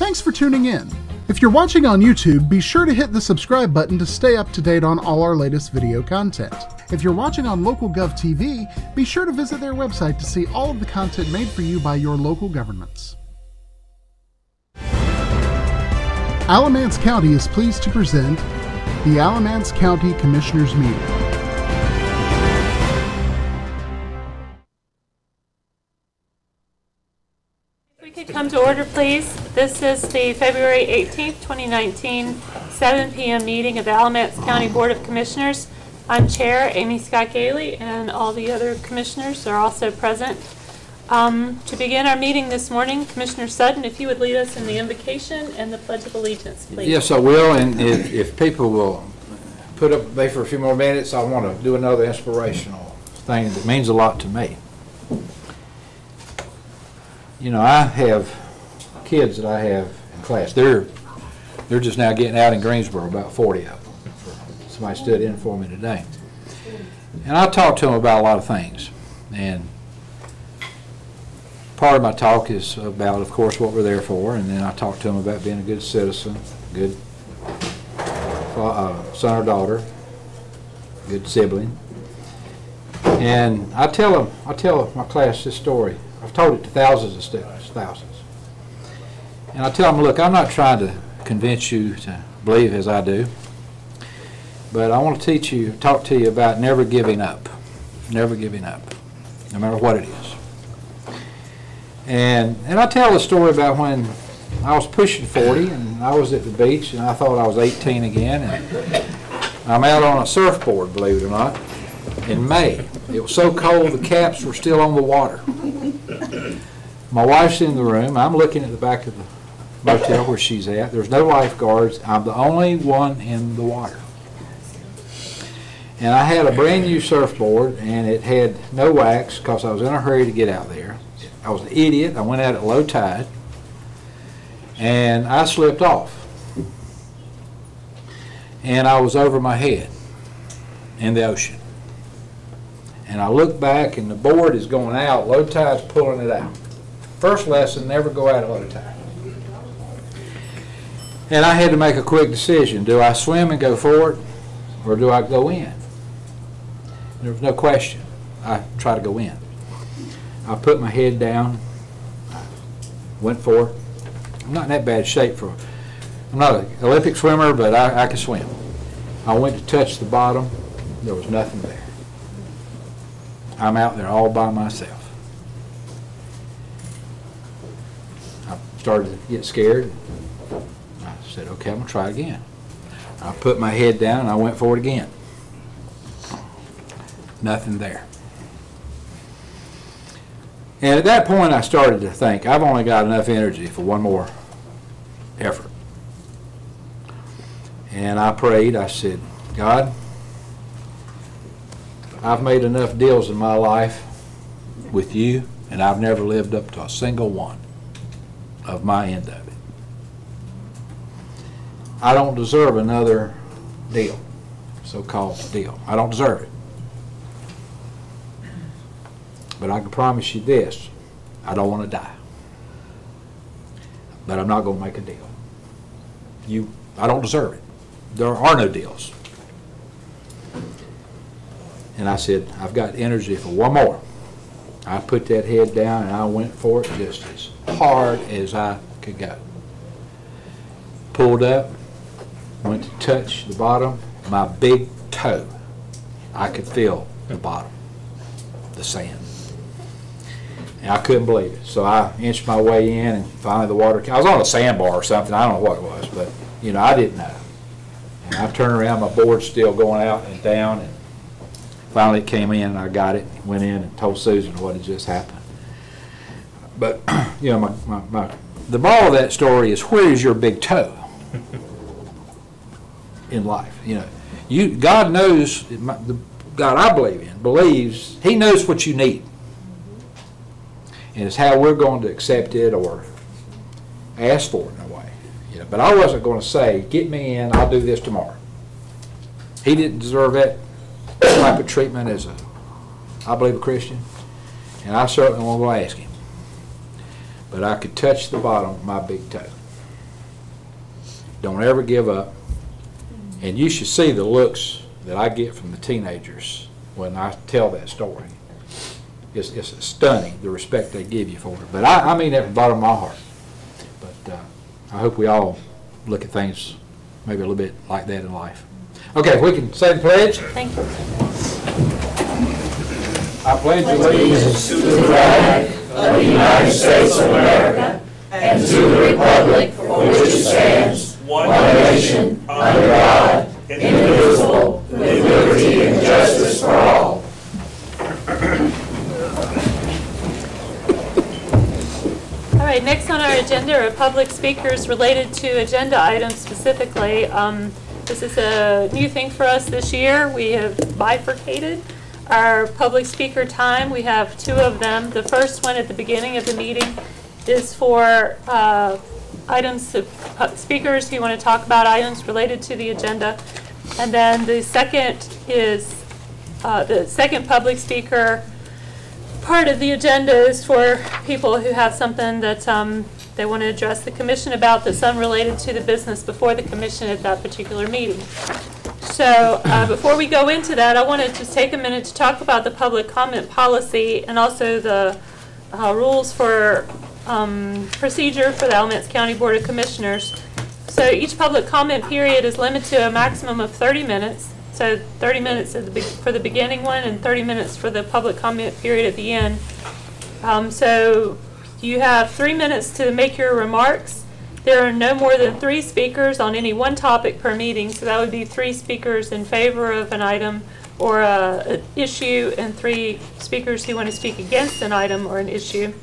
Thanks for tuning in. If you're watching on YouTube, be sure to hit the subscribe button to stay up to date on all our latest video content. If you're watching on LocalGov TV, be sure to visit their website to see all of the content made for you by your local governments. Alamance County is pleased to present the Alamance County Commissioners Meeting. If we could come to order, please. This is the February 18th, 2019, 7 p.m. meeting of the Alamance County Board of Commissioners. I'm Chair Amy Scott Gailey, and all the other commissioners are also present. To begin our meeting this morning, Commissioner Sutton, if you would lead us in the invocation and the Pledge of Allegiance, please. Yes, I will, and if people will put up with me for a few more minutes, I want to do another inspirational thing that means a lot to me. You know, I have kids that I have in class. They're just now getting out in Greensboro, about 40 of them. Somebody stood in for me today. And I talked to them about a lot of things. And part of my talk is about, of course, what we're there for. And then I talked to them about being a good citizen, good son or daughter, good sibling. And I tell my class this story. I've told it to thousands of students, thousands. And I tell them, look, I'm not trying to convince you to believe as I do, but I want to talk to you about never giving up, no matter what it is. And I tell the story about when I was pushing 40 and I was at the beach and I thought I was 18 again, and I'm out on a surfboard, believe it or not, in May. It was so cold the caps were still on the water. My wife's in the room. I'm looking at the back of the motel where she's at. There's no lifeguards. I'm the only one in the water. And I had a brand new surfboard, and it had no wax because I was in a hurry to get out there. I was an idiot. I went out at low tide, and I slipped off. And I was over my head in the ocean. And I look back, and the board is going out. Low tide's pulling it out. First lesson, never go out at low tide. And I had to make a quick decision. Do I swim and go forward, or do I go in? There was no question. I tried to go in. I put my head down, went for it. I'm not in that bad shape I'm not an Olympic swimmer, but I can swim. I went to touch the bottom. There was nothing there. I'm out there all by myself. I started to get scared. I said, okay, I'm going to try again. I put my head down and I went for it again. Nothing there. And at that point I started to think, I've only got enough energy for one more effort. And I prayed. I said, God, I've made enough deals in my life with you, and I've never lived up to a single one of my end of it. I don't deserve another deal, so-called deal. I don't deserve it. But I can promise you this, I don't want to die. But I'm not going to make a deal. I don't deserve it. There are no deals. And I said, I've got energy for one more. I put that head down and I went for it just as hard as I could go. Pulled up, went to touch the bottom, my big toe. I could feel the bottom, the sand. And I couldn't believe it. So I inched my way in, and finally the water came. I was on a sandbar or something. I don't know what it was, but you know, I didn't know. And I turned around, my board's still going out and down, and finally it came in, and I got it, went in and told Susan what had just happened. But you know, the moral of that story is, where is your big toe in life? You know, God knows. The God I believe in believes He knows what you need. And it's how we're going to accept it or ask for it in a way. You know, but I wasn't going to say, get me in, I'll do this tomorrow. He didn't deserve that type of treatment as I believe, a Christian. And I certainly won't go ask him. But I could touch the bottom of my big toe. Don't ever give up. And you should see the looks that I get from the teenagers when I tell that story. It's stunning, the respect they give you for it. But I mean that from the bottom of my heart. But I hope we all look at things maybe a little bit like that in life. Okay, if we can say the pledge. Thank you. I pledge allegiance to the flag of the United States of America and to the republic for which it stands, one nation, under God, indivisible, with liberty and justice for all. All right, next on our agenda are public speakers related to agenda items specifically. This is a new thing for us this year. We have bifurcated our public speaker time. We have two of them. The first one at the beginning of the meeting is for items of speakers who want to talk about items related to the agenda. And then the second is the second public speaker part of the agenda is for people who have something that they want to address the commission about that's unrelated to the business before the commission at that particular meeting. So before we go into that, I wanted to take a minute to talk about the public comment policy and also the rules for procedure for the Alamance County Board of Commissioners. So each public comment period is limited to a maximum of 30 minutes. So 30 minutes for the beginning one and 30 minutes for the public comment period at the end. So you have 3 minutes to make your remarks. There are no more than 3 speakers on any one topic per meeting. So that would be 3 speakers in favor of an item or an issue and 3 speakers who want to speak against an item or an issue.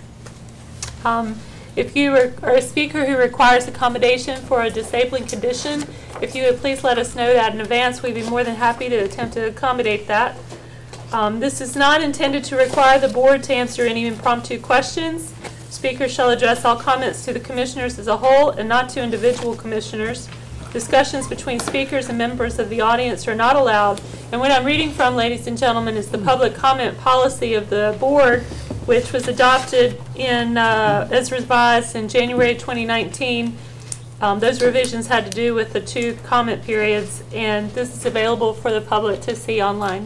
If you are a speaker who requires accommodation for a disabling condition, if you would please let us know that in advance, we'd be more than happy to attempt to accommodate that. This is not intended to require the board to answer any impromptu questions. Speakers shall address all comments to the commissioners as a whole and not to individual commissioners. Discussions between speakers and members of the audience are not allowed. And what I'm reading from, ladies and gentlemen, is the public comment policy of the board, which was adopted as revised in January 2019. Those revisions had to do with the 2 comment periods, and this is available for the public to see online.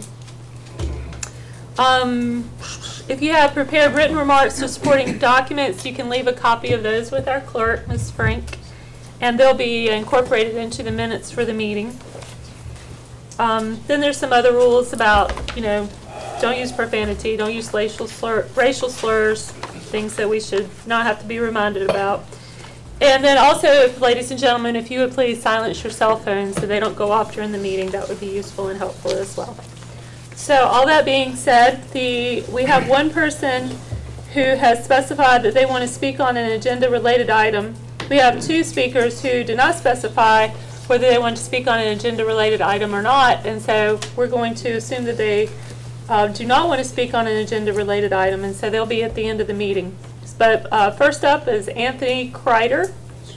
If you have prepared written remarks or supporting documents, you can leave a copy of those with our clerk, Ms. Frank, and they'll be incorporated into the minutes for the meeting. Then there's some other rules about, don't use profanity, don't use racial slurs, things that we should not have to be reminded about. And then also, ladies and gentlemen, if you would please silence your cell phones so they don't go off during the meeting, that would be useful and helpful as well. So all that being said, we have one person who has specified that they want to speak on an agenda-related item. We have 2 speakers who do not specify whether they want to speak on an agenda-related item or not, and so we're going to assume that they do not want to speak on an agenda-related item, and so they'll be at the end of the meeting. But first up is Anthony Kreider.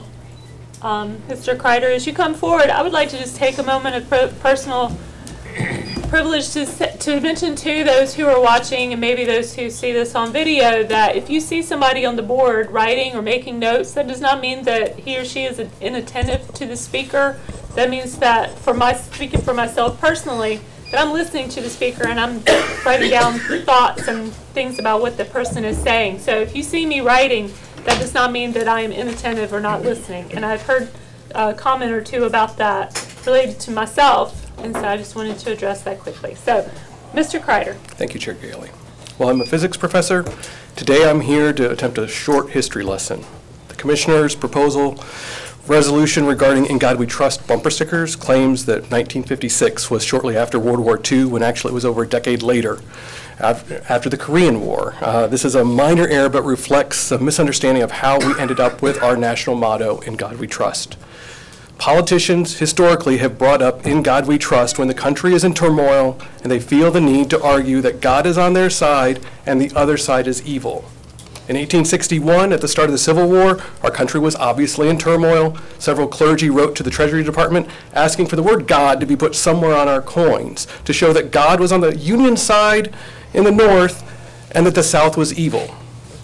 Mr. Kreider, as you come forward, I would like to just take a moment of personal privilege to mention to those who are watching and maybe those who see this on video that if you see somebody on the board writing or making notes, that does not mean that he or she is inattentive to the speaker. That means that, speaking for myself personally, that I'm listening to the speaker and I'm writing down thoughts and things about what the person is saying. So if you see me writing, that does not mean that I am inattentive or not listening. And I've heard a comment or 2 about that related to myself, and so I just wanted to address that quickly. So, Mr. Kreider. Thank you, Chair Gailey. Well, I'm a physics professor. Today I'm here to attempt a short history lesson. The Commissioner's proposal resolution regarding In God We Trust bumper stickers claims that 1956 was shortly after World War II, when actually it was over a decade later, after the Korean War. This is a minor error but reflects a misunderstanding of how we ended up with our national motto, In God We Trust. Politicians historically have brought up In God We Trust when the country is in turmoil and they feel the need to argue that God is on their side and the other side is evil. In 1861, at the start of the Civil War, our country was obviously in turmoil. Several clergy wrote to the Treasury Department asking for the word God to be put somewhere on our coins to show that God was on the Union side in the North and that the South was evil.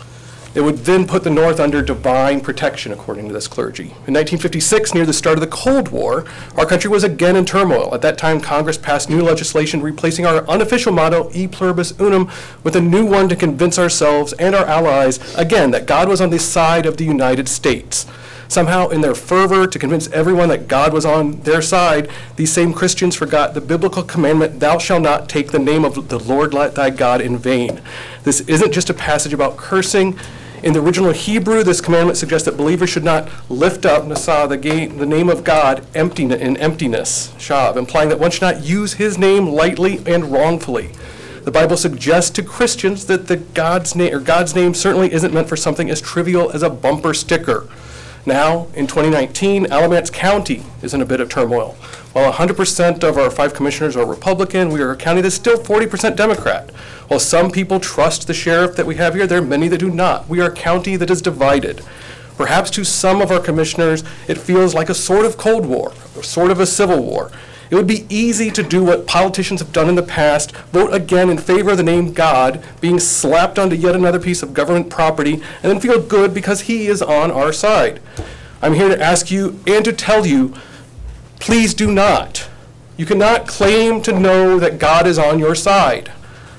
It would then put the North under divine protection, according to this clergy. In 1956, near the start of the Cold War, our country was again in turmoil. At that time, Congress passed new legislation replacing our unofficial motto, E pluribus unum, with a new one to convince ourselves and our allies, again, that God was on the side of the United States. Somehow, in their fervor to convince everyone that God was on their side, these same Christians forgot the biblical commandment, thou shalt not take the name of the Lord thy God in vain. This isn't just a passage about cursing. In the original Hebrew, this commandment suggests that believers should not lift up, Nasa, the name of God in emptiness, Shav, implying that one should not use his name lightly and wrongfully. The Bible suggests to Christians that God's name certainly isn't meant for something as trivial as a bumper sticker. Now, in 2019, Alamance County is in a bit of turmoil. While 100% of our 5 commissioners are Republican, we are a county that's still 40% Democrat. While some people trust the sheriff that we have here, there are many that do not. We are a county that is divided. Perhaps to some of our commissioners, it feels like a sort of Cold War, or sort of a civil war. It would be easy to do what politicians have done in the past, vote again in favor of the name God being slapped onto yet another piece of government property, and then feel good because he is on our side. I'm here to ask you and to tell you, please do not. You cannot claim to know that God is on your side.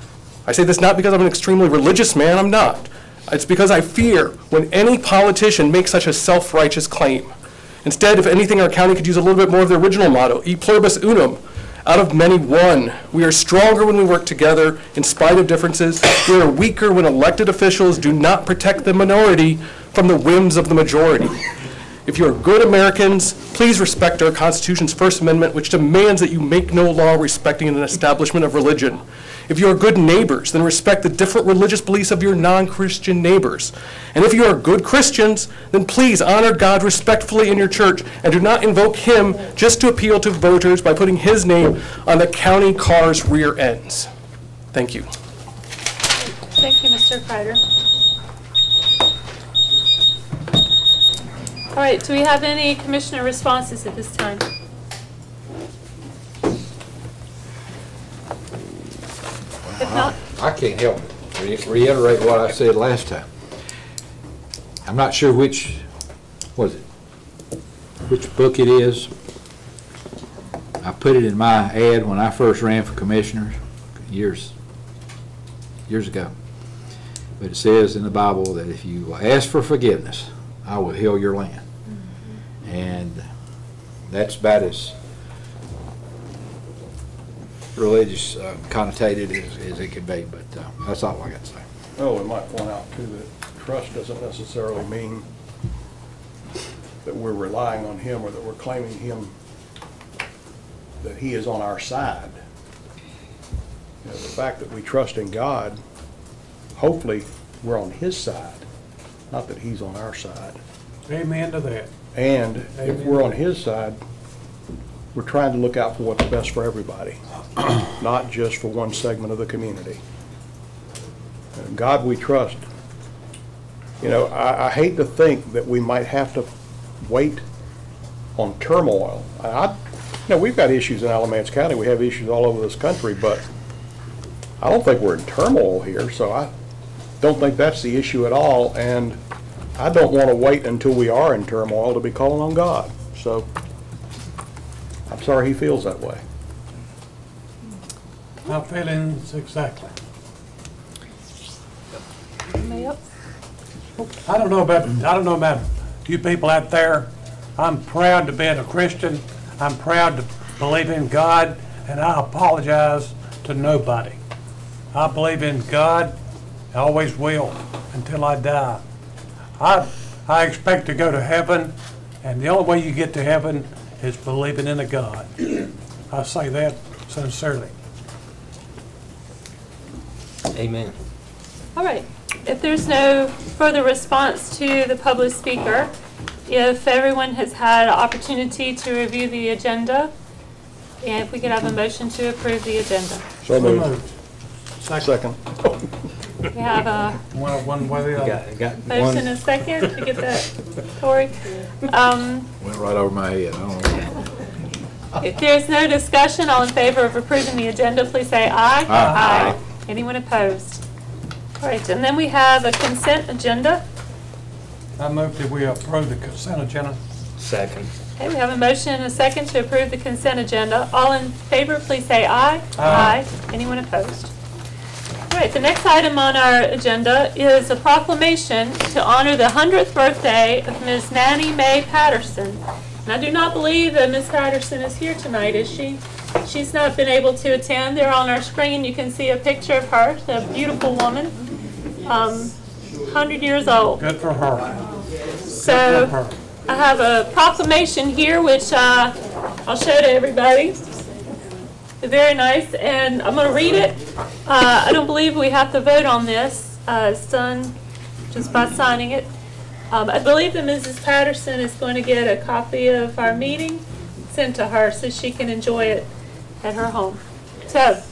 I say this not because I'm an extremely religious man, I'm not. It's because I fear when any politician makes such a self-righteous claim. Instead, if anything, our county could use a little bit more of the original motto, E pluribus unum, out of many one. We are stronger when we work together in spite of differences. We are weaker when elected officials do not protect the minority from the whims of the majority. If you are good Americans, please respect our Constitution's First Amendment, which demands that you make no law respecting an establishment of religion. If you are good neighbors, then respect the different religious beliefs of your non-Christian neighbors. And if you are good Christians, then please honor God respectfully in your church and do not invoke him just to appeal to voters by putting his name on the county car's rear ends. Thank you. Thank you, Mr. Kreider. All right, do we have any commissioner responses at this time? If not, I can't help but reiterate what I said last time. I'm not sure which book it is. I put it in my ad when I first ran for commissioner years ago. But it says in the Bible that if you ask for forgiveness, I will heal your land. And that's about as religious connotated as it could be, but that's all I got to say. Oh, we might point out too that trust doesn't necessarily mean that we're relying on him or that we're claiming him, that he is on our side. You know, the fact that we trust in God, hopefully we're on his side, not that he's on our side. Amen to that. And if we're on his side, we're trying to look out for what's best for everybody, not just for one segment of the community. And God we trust. You know, I hate to think that we might have to wait on turmoil. You know, we've got issues in Alamance County. We have issues all over this country, but I don't think we're in turmoil here, so I don't think that's the issue at all. And I don't want to wait until we are in turmoil to be calling on God. So I'm sorry he feels that way. My feelings exactly. Yep. I don't know about you people out there. I'm proud to be a Christian. I'm proud to believe in God, and I apologize to nobody. I believe in God. I always will until I die. I expect to go to heaven, and the only way you get to heaven is believing in a God. I say that sincerely. Amen. All right. If there's no further response to the public speaker, if everyone has had an opportunity to review the agenda, and if we could have a motion to approve the agenda. So moved. Second. We have a One way or the other. Got motion one. and a second to get that, Corey. Went right over my head. I don't know. If there's no discussion, all in favor of approving the agenda, please say aye. Aye. Anyone opposed? All right, and then we have a consent agenda. I move that we approve the consent agenda. Second. Okay, we have a motion and a second to approve the consent agenda. All in favor, please say aye. Aye. Anyone opposed? All right, the next item on our agenda is a proclamation to honor the 100th birthday of Ms. Nanny Mae Patterson. And I do not believe that Ms. Patterson is here tonight, is she? She's not been able to attend. There on our screen you can see a picture of her, a beautiful woman, 100 years old. Good for her. So I have a proclamation here which I'll show to everybody. Very nice, and I'm going to read it. I don't believe we have to vote on this. It's done just by signing it. I believe that Mrs. Patterson is going to get a copy of our meeting sent to her so she can enjoy it at her home. So,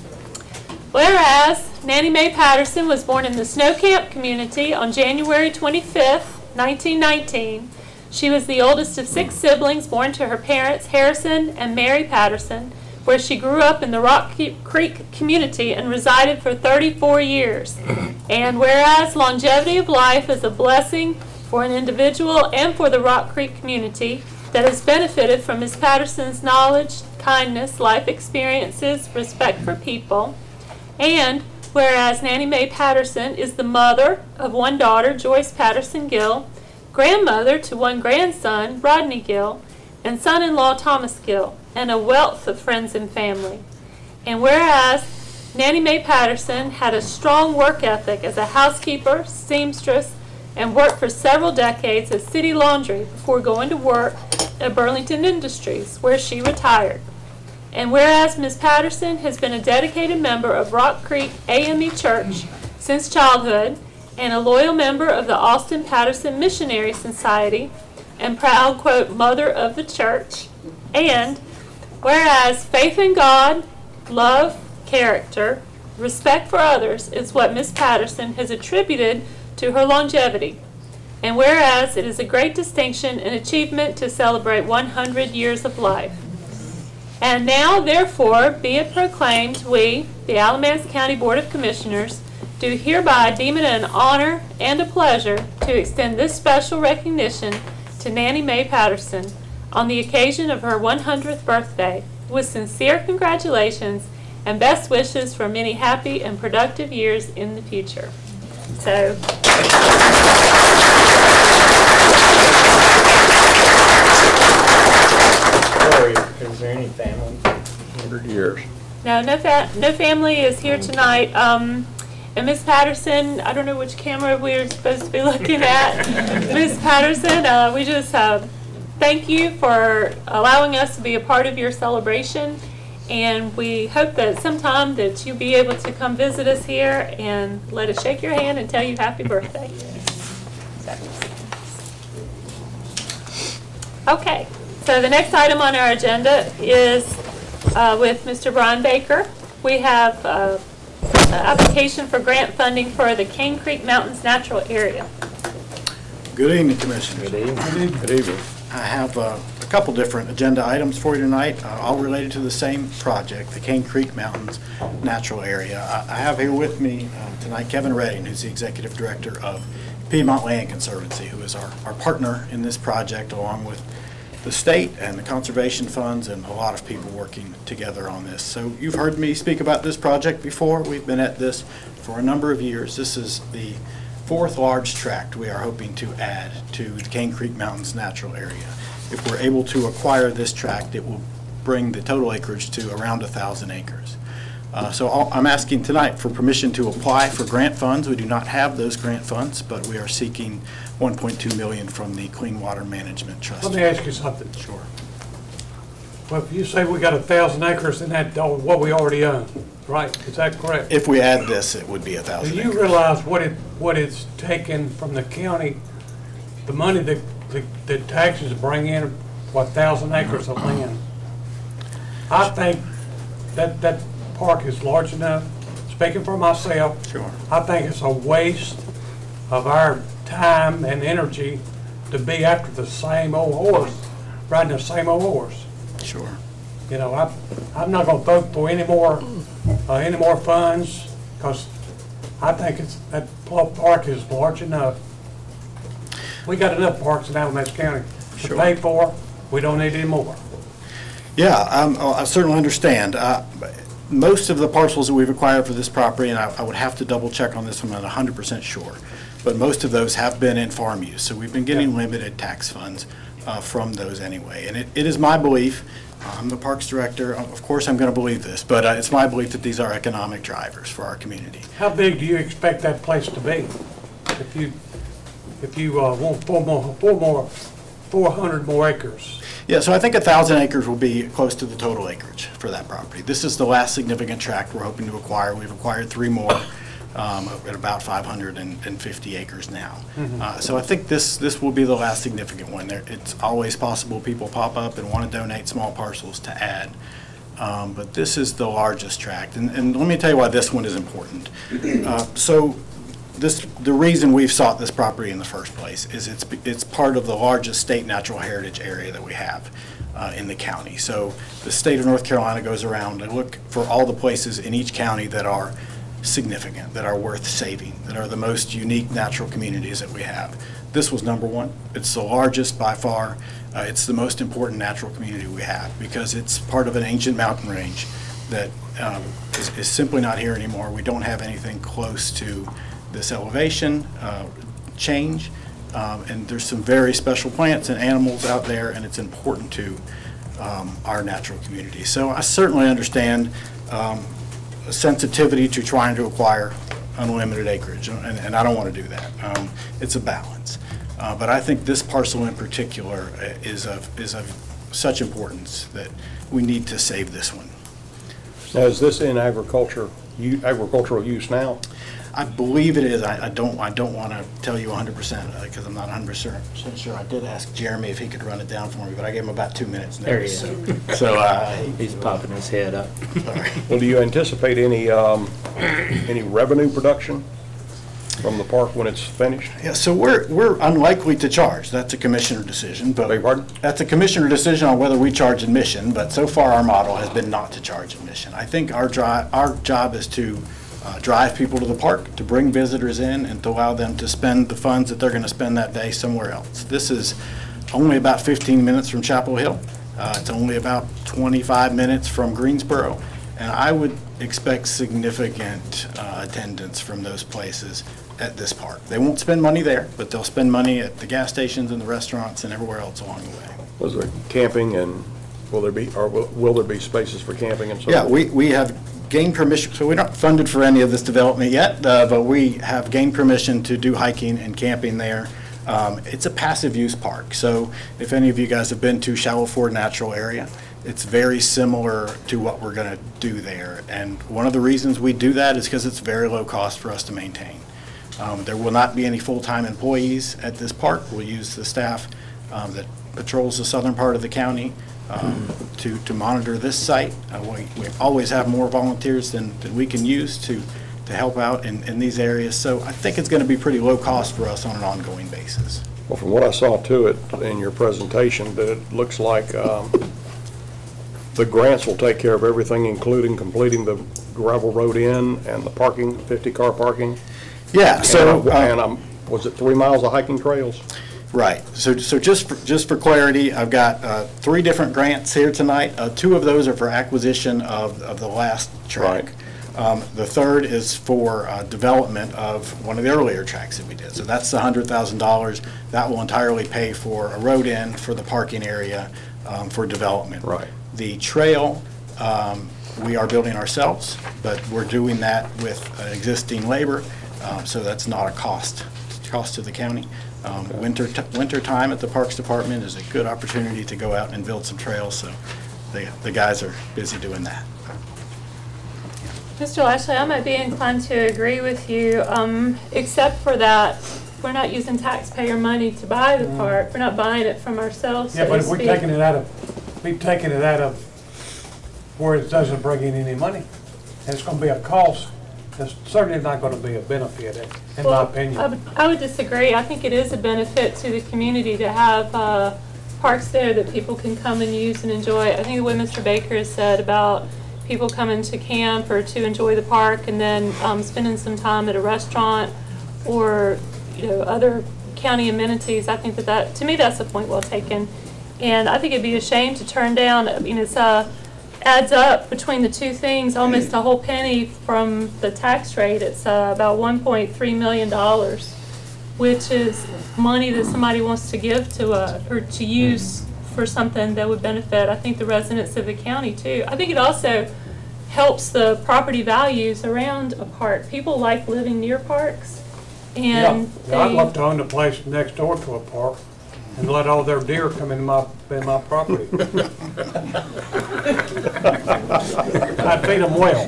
whereas Nanny Mae Patterson was born in the Snow Camp community on January 25th, 1919, she was the oldest of 6 siblings born to her parents, Harrison and Mary Patterson, where she grew up in the Rock Creek community and resided for 34 years. And whereas longevity of life is a blessing for an individual and for the Rock Creek community that has benefited from Ms. Patterson's knowledge, kindness, life experiences, respect for people. And whereas Nanny Mae Patterson is the mother of 1 daughter, Joyce Patterson Gill, grandmother to 1 grandson, Rodney Gill, and son-in-law, Thomas Gill, and a wealth of friends and family. And whereas Nanny Mae Patterson had a strong work ethic as a housekeeper, seamstress, and worked for several decades at City Laundry before going to work at Burlington Industries, where she retired. And whereas Ms. Patterson has been a dedicated member of Rock Creek AME Church since childhood and a loyal member of the Austin Patterson Missionary Society and proud, quote, mother of the church. And whereas faith in God, love, character, respect for others is what Ms. Patterson has attributed to her longevity. And whereas it is a great distinction and achievement to celebrate 100 years of life. And now, therefore, be it proclaimed, we, the Alamance County Board of Commissioners, do hereby deem it an honor and a pleasure to extend this special recognition to Nanny Mae Patterson on the occasion of her 100th birthday, with sincere congratulations and best wishes for many happy and productive years in the future. So, Is there any family? 100 years. no family is here tonight. And Ms. Patterson, I don't know which camera we're supposed to be looking at. Ms. Patterson, we just thank you for allowing us to be a part of your celebration. And we hope that sometime that you'll be able to come visit us here and let us shake your hand and tell you happy birthday. Okay, so the next item on our agenda is with Mr. Brian Baker. We have an application for grant funding for the Cane Creek Mountains Natural Area. Good evening, Commissioners. Good evening. Good evening. I have a couple different agenda items for you tonight, all related to the same project, the Cane Creek Mountains Natural Area. I have here with me tonight Kevin Redding, who's the Executive Director of Piedmont Land Conservancy, who is our partner in this project, along with the state and the conservation funds and a lot of people working together on this. So you've heard me speak about this project before. We've been at this for a number of years. This is the 4th large tract we are hoping to add to the Cane Creek Mountains Natural Area. If we're able to acquire this tract, it will bring the total acreage to around 1,000 acres. So I'm asking tonight for permission to apply for grant funds. We do not have those grant funds, but we are seeking $1.2 million from the Clean Water Management Trust. Let me ask you something. Sure. Well, if you say we got 1,000 acres in that, what we already own, right? Is that correct? If we add this, it would be 1,000 Do acres. you realize what it's taken from the county, the money that the taxes bring in, 1,000 acres of land? I think that park is large enough. Speaking for myself, Sure. I think it's a waste of our time and energy to be after the same old horse, riding the same old horse. Sure. You know, I'm not going to vote for any more funds, because I think that park is large enough. We got enough parks in Alamance County to pay for. We don't need any more. Yeah, I certainly understand. Most of the parcels that we've acquired for this property, and I would have to double check on this one, I'm not 100% sure, but most of those have been in farm use. So we've been getting limited tax funds from those anyway. And it is my belief, I'm the Parks Director, of course I'm going to believe this, but it's my belief that these are economic drivers for our community. How big do you expect that place to be? If you want 400 more acres? Yeah, so I think 1,000 acres will be close to the total acreage for that property. This is the last significant tract we're hoping to acquire. We've acquired 3 more at about 550 acres now. So I think this will be the last significant one. It's always possible people pop up and want to donate small parcels to add. But this is the largest tract. And let me tell you why this one is important. The reason we've sought this property in the first place is it's part of the largest state natural heritage area that we have in the county. So the state of North Carolina goes around and look for all the places in each county that are significant, that are worth saving, that are the most unique natural communities that we have. This was number 1. It's the largest by far. It's the most important natural community we have because it's part of an ancient mountain range that is simply not here anymore. We don't have anything close to this elevation change, and there's some very special plants and animals out there, and it's important to our natural community. So I certainly understand sensitivity to trying to acquire unlimited acreage, and I don't want to do that. It's a balance, but I think this parcel in particular is of such importance that we need to save this one. Now, is this in agricultural use now? I believe it is. I don't want to tell you 100% because I'm not 100% sure. I did ask Jeremy if he could run it down for me, but I gave him about 2 minutes. There he is. So he's popping his head up. Sorry. Well, do you anticipate any revenue production from the park when it's finished? Yeah, so we're unlikely to charge. That's a commissioner decision. But beg your pardon? That's a commissioner decision on whether we charge admission. But so far, our model has been not to charge admission. I think our job is to drive people to the park, to bring visitors in, and to allow them to spend the funds that they're going to spend that day somewhere else. This is only about 15 minutes from Chapel Hill. It's only about 25 minutes from Greensboro, and I would expect significant attendance from those places at this park. They won't spend money there, but they'll spend money at the gas stations and the restaurants and everywhere else along the way. Was there camping, and will there be spaces for camping and so Yeah, forth? we have gained permission, so we're not funded for any of this development yet, but we have gained permission to do hiking and camping there. It's a passive use park, so if any of you guys have been to Shallow Ford Natural Area, it's very similar to what we're going to do there. And one of the reasons we do that is because it's very low cost for us to maintain. There will not be any full-time employees at this park. We'll use the staff that patrols the southern part of the county to monitor this site. We always have more volunteers than we can use to help out in these areas. So I think it's going to be pretty low cost for us on an ongoing basis. Well, from what I saw to it in your presentation, that it looks like the grants will take care of everything, including completing the gravel road in and the parking, 50-car parking. Yeah. So was it 3 miles of hiking trails? Right. So just for clarity, I've got 3 different grants here tonight. 2 of those are for acquisition of the last track. Right. The third is for development of one of the earlier tracks that we did. So that's the $100,000. That will entirely pay for a road in, for the parking area, for development. Right. The trail we are building ourselves, but we're doing that with existing labor, so that's not a cost to the county. Winter time at the Parks Department is a good opportunity to go out and build some trails, so the guys are busy doing that. Mr. Lashley, I might be inclined to agree with you, except for that we're not using taxpayer money to buy the park. We're not buying it from ourselves. Yeah, but if we're taking it out of where it doesn't bring in any money, and it's going to be a cost, it's certainly not going to be a benefit, in my opinion. I would disagree. I think it is a benefit to the community to have parks there that people can come and use and enjoy. I think what Mr. Baker has said about people coming to camp or to enjoy the park and then spending some time at a restaurant or, you know, other county amenities. I think that to me, that's a point well taken. And I think it'd be a shame to turn down. I mean, it's adds up between the two things almost a whole penny from the tax rate. It's about $1.3 million, which is money that somebody wants to give to or to use for something that would benefit, I think, the residents of the county too. I think it also helps the property values around a park. People like living near parks, and I'd love to own the place next door to a park and let all their deer come in my property. I'd feed them well.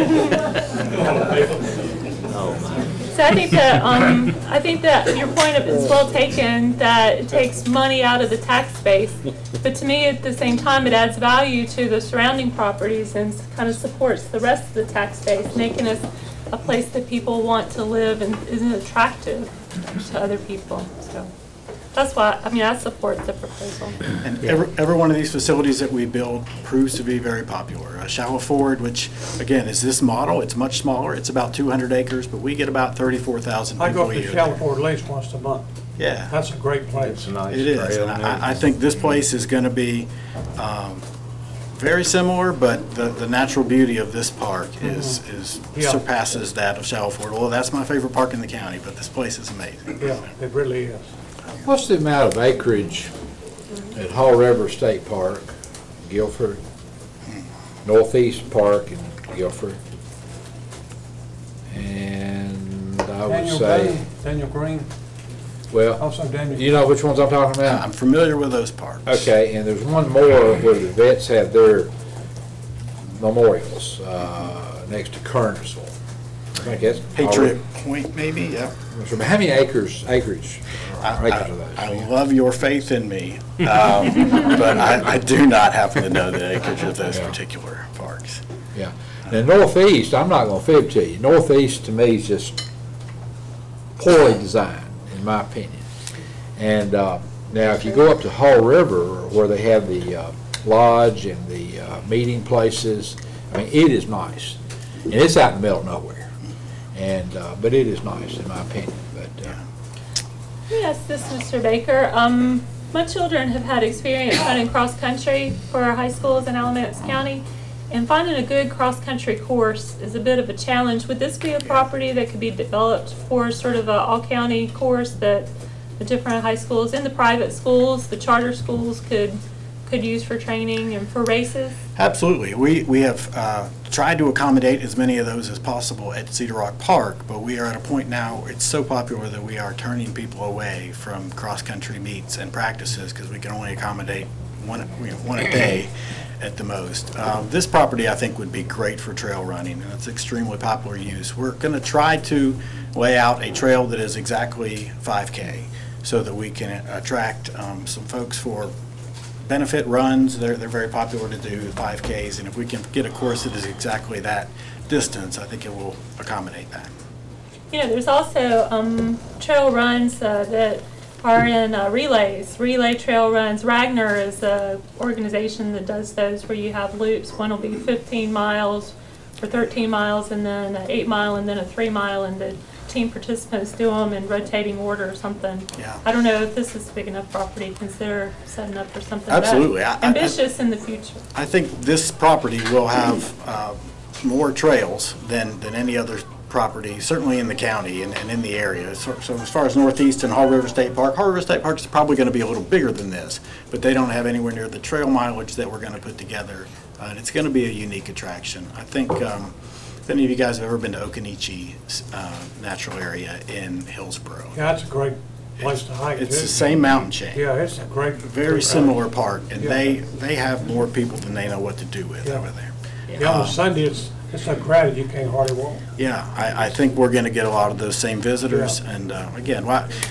So I think that your point is well taken, that it takes money out of the tax base, but to me at the same time it adds value to the surrounding properties and kind of supports the rest of the tax base, making us a place that people want to live and isn't attractive to other people. So that's why, I mean, I support the proposal. And every one of these facilities that we build proves to be very popular. Shallow Ford, which again is this model, it's much smaller. It's about 200 acres, but we get about 34,000 people a year. I go up to Shallow Ford at least once a month. Yeah. That's a great place. It's a nice It is, and I think this place is going to be very similar, but the natural beauty of this park is surpasses that of Shallow Ford. Well, that's my favorite park in the county, but this place is amazing. Yeah, it really is. What's the amount of acreage at Hall River State Park, Guilford, Northeast Park in Guilford, and I would say... Daniel Green. Well, Also Daniel. you know which ones I'm talking about? I'm familiar with those parks. Okay, and there's one more where the vets have their memorials next to Kernersville. I think that's Patriot Point, maybe, yeah. How many acreage are those? I love your faith in me, but I do not happen to know the acreage of those particular parks. Yeah. Now, Northeast, I'm not going to fib to you. Northeast, to me, is just poorly designed, in my opinion. And now, if you go up to Hall River, where they have the lodge and the meeting places, I mean, it is nice. And it's out in the middle of nowhere. And but it is nice, in my opinion. But Yes, this is Mr. Baker. My children have had experience running cross-country for our high schools in Alamance County, and finding a good cross-country course is a bit of a challenge. Would this be a property that could be developed for sort of an all-county course that the different high schools and the private schools, the charter schools could use for training and for races? Absolutely. We have tried to accommodate as many of those as possible at Cedar Rock Park, but we are at a point now, it's so popular that we are turning people away from cross-country meets and practices because we can only accommodate one a day at the most. This property, I think, would be great for trail running, and it's extremely popular use. We're going to try to lay out a trail that is exactly 5K so that we can attract some folks for benefit runs. They're very popular to do 5Ks, and if we can get a course that is exactly that distance, I think it will accommodate that. You know, there's also trail runs that are in relay trail runs. Ragnar is an organization that does those where you have loops. One will be 15 miles or 13 miles, and then an 8 mile, and then a 3 mile, and the team participants do them in rotating order or something. Yeah. I don't know if this is big enough property to consider setting up for something Absolutely. that ambitious in the future. I think this property will have more trails than any other property, certainly in the county and in the area. So as far as Northeast and Hall River State Park is probably going to be a little bigger than this, but they don't have anywhere near the trail mileage that we're going to put together. And it's going to be a unique attraction. I think if any of you guys have ever been to Okanichi Natural Area in Hillsborough. Yeah, that's a great place to hike. It's the same mountain chain. Yeah, it's a great. Very similar park, and they have more people than they know what to do with over there. Yeah, on Sunday it's so crowded you can't hardly walk. Yeah, I think we're going to get a lot of those same visitors, and again,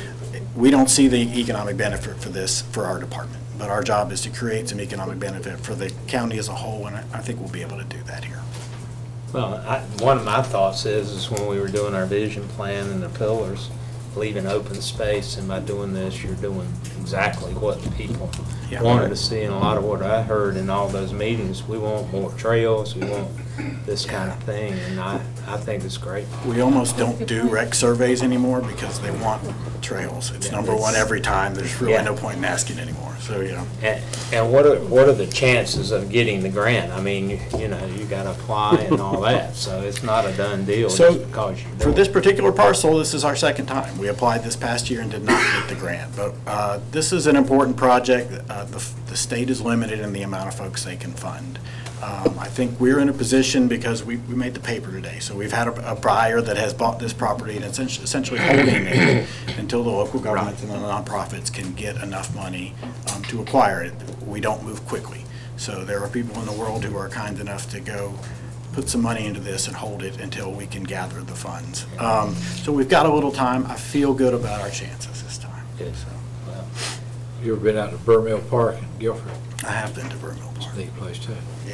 we don't see the economic benefit for this for our department, but our job is to create some economic benefit for the county as a whole, and I think we'll be able to do that here. Well, one of my thoughts is when we were doing our vision plan and the pillars, believe in open space, and by doing this, you're doing exactly what people Yeah. wanted to see. And a lot of what I heard in all those meetings, we want more trails, we want this kind of thing, and I think it's great. We almost don't do rec surveys anymore because they want trails. It's number one every time. There's really no point in asking anymore, so, you know. And what are the chances of getting the grant? I mean, you know, you gotta apply and all that, so it's not a done deal So, just because you're for doing this it. particular parcel, this is our second time. We applied this past year and did not get the grant, but this is an important project. The state is limited in the amount of folks they can fund. I think we're in a position because we made the paper today, so we've had a buyer that has bought this property and it's essentially holding it until the local governments and the nonprofits can get enough money to acquire it. We don't move quickly. So there are people in the world who are kind enough to go put some money into this and hold it until we can gather the funds. So we've got a little time. I feel good about our chances this time. Good. So, Well, You ever been out to Burr Mill Park in Guilford? I have been to Vermont Park. Neat place too. Yeah.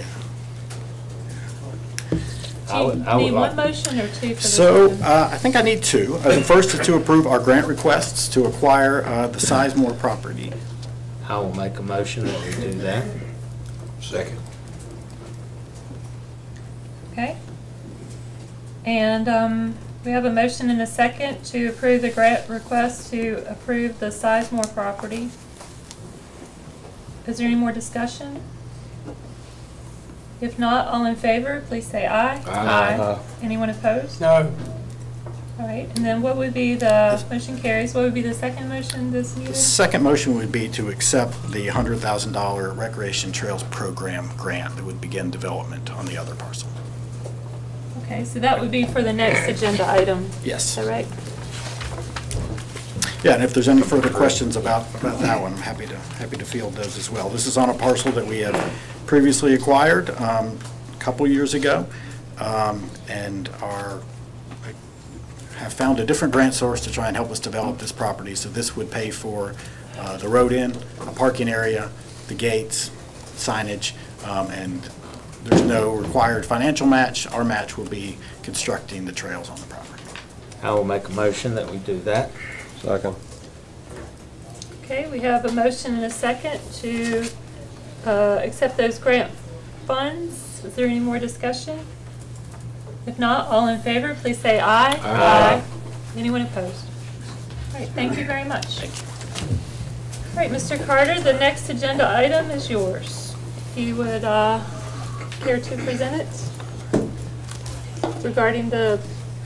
I would Need like- one motion or two for this? So one? I think I need two. The first is to approve our grant requests to acquire the Sizemore property. I will make a motion that we do that. Second. Okay. And we have a motion and a second to approve the grant request to approve the Sizemore property. Is there any more discussion? If not, all in favor, please say aye. Aye. Anyone opposed? No, All right, and then what would be the, motion carries, what would be the second motion this The needed? second motion would be to accept the $100,000 Recreation Trails Program grant that would begin development on the other parcel. Okay, so that would be for the next agenda item, Yes. is that right? Yeah, and if there's any further questions about that one, I'm happy to field those as well. This is on a parcel that we had previously acquired a couple years ago, and have found a different grant source to try and help us develop this property. So this would pay for the road in, a parking area, the gates, signage, and there's no required financial match. Our match will be constructing the trails on the property. I will make a motion that we do that. Second. Okay, we have a motion and a second to accept those grant funds. Is there any more discussion? If not, all in favor, please say aye. Aye. Anyone opposed? All right, thank you very much. Thank you. All right, Mr. Carter, the next agenda item is yours. If you would care to present it regarding the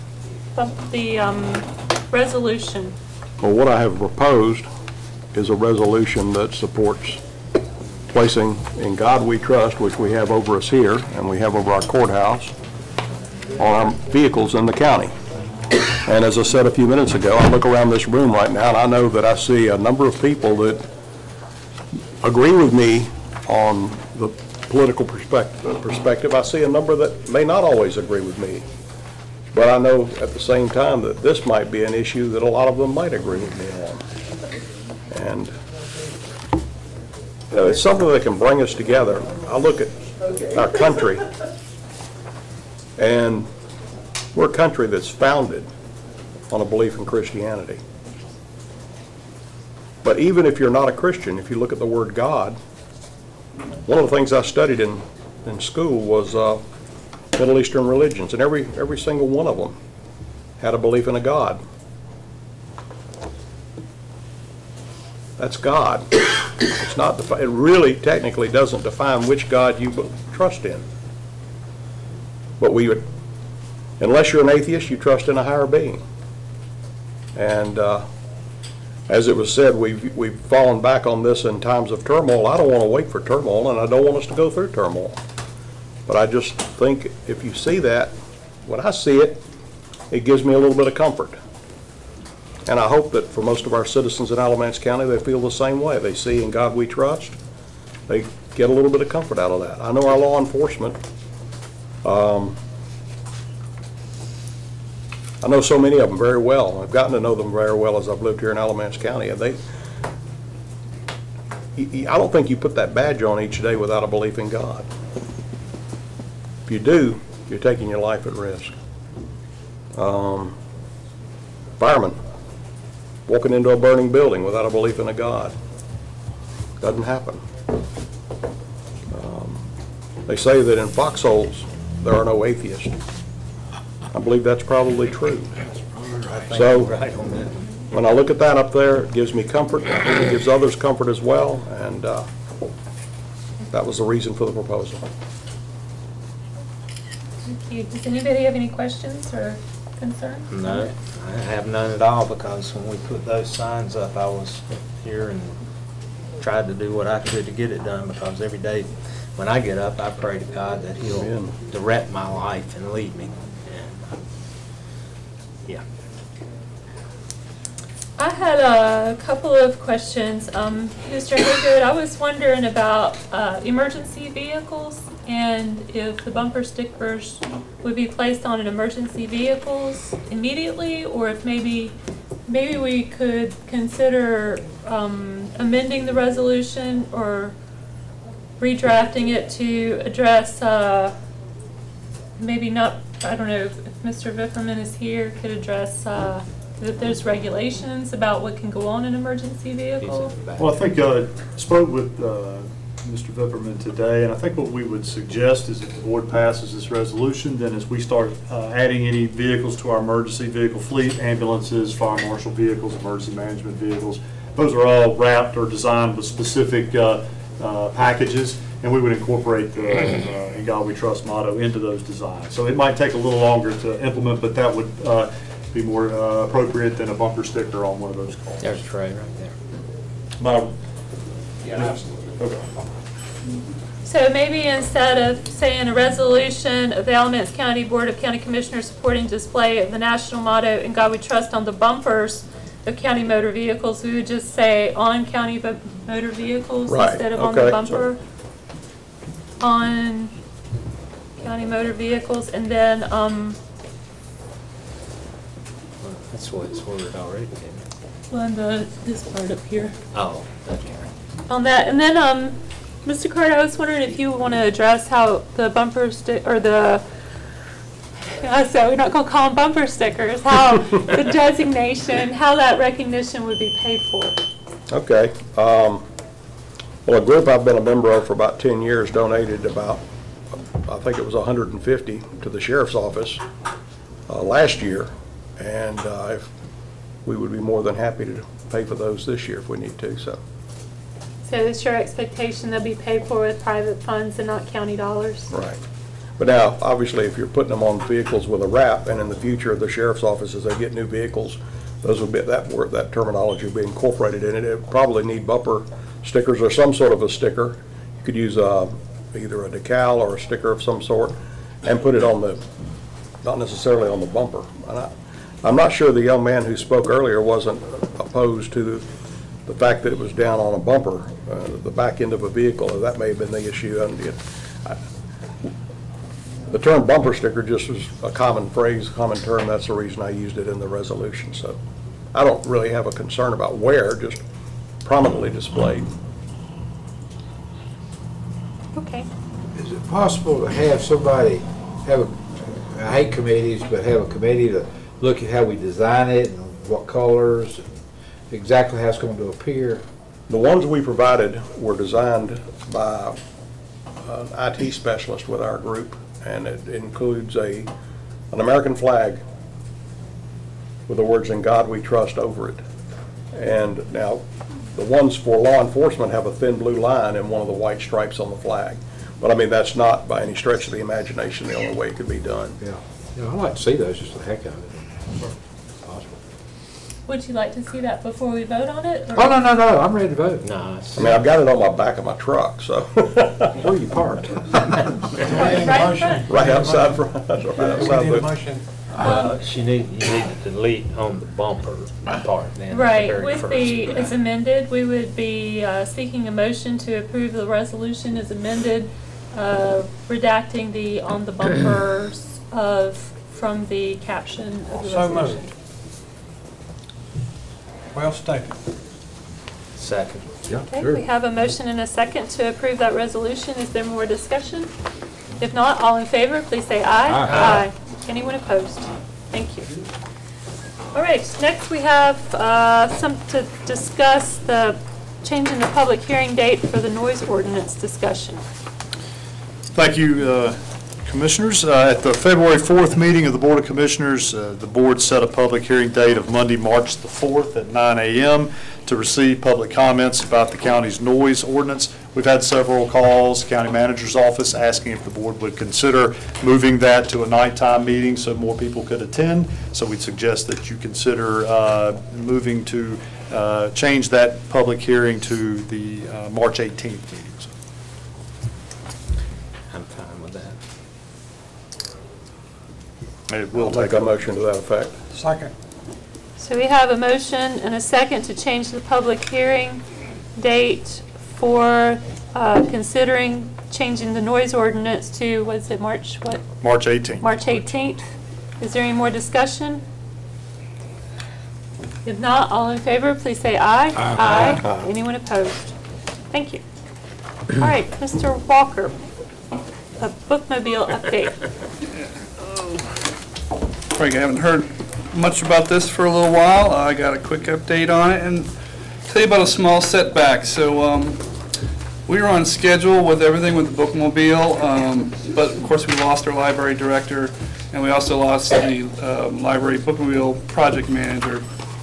resolution. Well, what I have proposed is a resolution that supports placing In God We Trust, which we have over us here, and we have over our courthouse, on our vehicles in the county. And as I said a few minutes ago, I look around this room right now, and I know that I see a number of people that agree with me on the political perspective. I see a number that may not always agree with me. But I know at the same time that this might be an issue that a lot of them might agree with me on. And you know, it's something that can bring us together. I look at our country, and we're a country that's founded on a belief in Christianity. But even if you're not a Christian, if you look at the word God, one of the things I studied in school was Middle Eastern religions, and every single one of them had a belief in a God. That's God. It's not. It really technically doesn't define which God you trust in. But we would, unless you're an atheist, you trust in a higher being. And as it was said, we've fallen back on this in times of turmoil. I don't want to wait for turmoil, and I don't want us to go through turmoil. But I just think if you see that, when I see it, it gives me a little bit of comfort. And I hope that for most of our citizens in Alamance County, they feel the same way. They see In God We Trust. They get a little bit of comfort out of that. I know our law enforcement, I know so many of them very well. I've gotten to know them very well as I've lived here in Alamance County. And I don't think you put that badge on each day without a belief in God. If you do, you're taking your life at risk. Firemen, walking into a burning building without a belief in a God. Doesn't happen. They say that in foxholes there are no atheists. I believe that's probably true. So when I look at that up there, it gives me comfort. I hope it gives others comfort as well, and that was the reason for the proposal. Thank you. Does anybody have any questions or concerns? No, I have none at all, because when we put those signs up, I was here and tried to do what I could to get it done, because every day when I get up, I pray to God that He'll Amen. direct my life and lead me. And, yeah. I had a couple of questions. Mr. Haygood, I was wondering about emergency vehicles, and if the bumper stickers would be placed on an emergency vehicles immediately, or if maybe we could consider amending the resolution or redrafting it to address, maybe not, I don't know if Mr. Vifferman is here, could address that there's regulations about what can go on in an emergency vehicle. Well, I think I spoke with Mr. Vipperman today, and I think what we would suggest is if the board passes this resolution, then as we start adding any vehicles to our emergency vehicle fleet, ambulances, fire marshal vehicles, emergency management vehicles, those are all wrapped or designed with specific packages, and we would incorporate the In God We Trust motto into those designs. So it might take a little longer to implement, but that would be more appropriate than a bumper sticker on one of those cars. There's a tray right there. Yeah, absolutely. Okay. So maybe instead of saying a resolution of the Alamance County Board of County Commissioners supporting display of the national motto "In God We Trust" on the bumpers of county motor vehicles, we would just say on county motor vehicles instead of on the bumper. On county motor vehicles, and then That's what it's ordered already. on this part up here. Oh, okay. On that, and then Mr. Carter, I was wondering if you want to address how the bumper stick or the so we're not going to call them bumper stickers. How the designation, how that recognition would be paid for. Okay. Well, a group I've been a member of for about 10 years donated about, I think it was 150 to the sheriff's office last year, and if we would be more than happy to pay for those this year if we need to. So it's your expectation they'll be paid for with private funds and not county dollars? right. But now, obviously, if you're putting them on vehicles with a wrap, and in the future, the sheriff's office, as they get new vehicles, those would be, that terminology will be incorporated in it. It would probably need bumper stickers or some sort of a sticker. You could use either a decal or a sticker of some sort and put it on the, not necessarily on the bumper. I'm not sure the young man who spoke earlier wasn't opposed to the fact that it was down on a bumper, the back end of a vehicle. That may have been the issue. The term bumper sticker just was a common phrase, common term. That's the reason I used it in the resolution. So I don't really have a concern about where, just prominently displayed. Okay. Is it possible to have somebody have I hate committees, but have a committee to look at how we design it and what colors, and exactly how it's going to appear? The ones we provided were designed by an IT specialist with our group, and it includes an American flag with the words "In God We Trust" over it. And now the ones for law enforcement have a thin blue line and one of the white stripes on the flag. But I mean, that's not by any stretch of the imagination the only way it could be done. Yeah. I'd like to see those just the heck out of it. Possible. Would you like to see that before we vote on it? Or? Oh, no, I'm ready to vote. No, I mean, I've got it on my back of my truck, so. Where are you parked? Right outside front. Right outside the motion. you need to delete on the bumper part then. Right. With the as amended, we would be seeking a motion to approve the resolution as amended, redacting the on the bumpers from the caption of the So resolution. moved. Well stated. Second. Yeah, Okay, sure. we have a motion and a second to approve that resolution. Is there more discussion? If not, all in favor, please say aye. Aye. Anyone opposed? Thank you. All right, next we have some to discuss the change in the public hearing date for the noise ordinance discussion. Thank you, Commissioners. At the February 4th meeting of the Board of Commissioners, the board set a public hearing date of Monday, March the 4th at 9 a.m. to receive public comments about the county's noise ordinance. We've had several calls, county manager's office, asking if the board would consider moving that to a nighttime meeting so more people could attend. So we'd suggest that you consider moving to change that public hearing to the March 18th meeting. I'm fine with that. It will I'll take make a motion to that effect. Second. So we have a motion and a second to change the public hearing date for considering changing the noise ordinance to, what is it, March what? March 18th. March 18th. Is there any more discussion? If not, all in favor, please say aye. Aye. Anyone opposed? Thank you. All right, Mr. Walker, a bookmobile update. Frank, I haven't heard much about this for a little while. I got a quick update on it and tell you about a small setback. So we were on schedule with everything with the bookmobile, but of course we lost our library director and we also lost the library bookmobile project manager.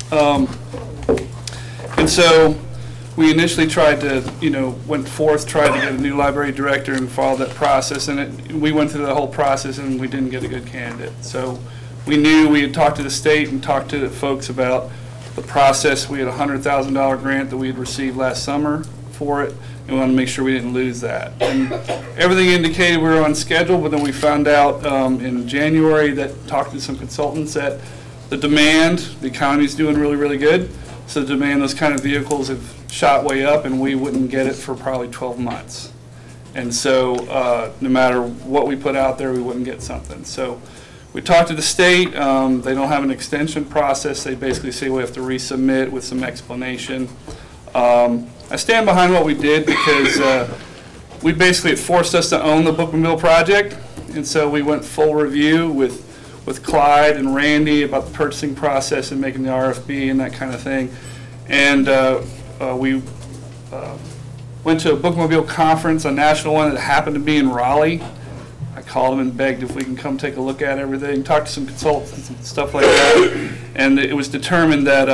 And so we initially tried to, went forth, tried to get a new library director and followed that process, and we went through the whole process and we didn't get a good candidate. So we knew, we had talked to the state and talked to the folks about the process. We had a $100,000 grant that we had received last summer for it, and we wanted to make sure we didn't lose that. And everything indicated we were on schedule, but then we found out in January that, talked to some consultants, that the demand, the economy's doing really, really good. So the demand, those kind of vehicles have shot way up, and we wouldn't get it for probably 12 months. And so no matter what we put out there, we wouldn't get something. So we talked to the state. They don't have an extension process. They basically say we have to resubmit with some explanation. I stand behind what we did because we basically, it forced us to own the bookmobile project. And so we went full review with Clyde and Randy about the purchasing process and making the RFP and that kind of thing. And we went to a bookmobile conference, a national one that happened to be in Raleigh. I called them and begged if we can come take a look at everything, talk to some consultants and stuff like that. And it was determined that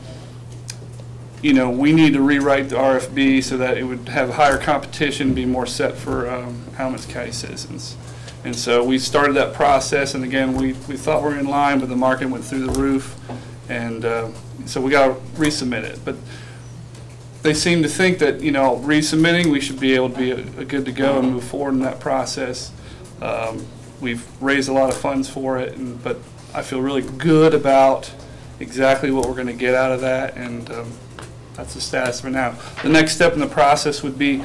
we need to rewrite the RFP so that it would have higher competition, be more set for Alamance County citizens. And so we started that process, and again, we thought we were in line, but the market went through the roof, and so we got to resubmit it. But they seem to think that, resubmitting, we should be able to be good to go and move forward in that process. We've raised a lot of funds for it, but I feel really good about exactly what we're going to get out of that, and that's the status for now. The next step in the process would be,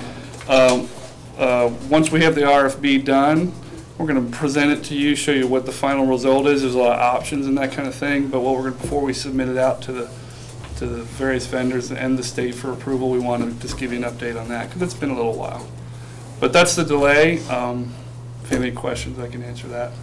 once we have the RFP done, we're going to present it to you, show you what the final result is. There's a lot of options and that kind of thing, but what we're going to, before we submit it out to the various vendors and the state for approval, we want to just give you an update on that, because it's been a little while. But that's the delay. If you have any questions, I can answer that.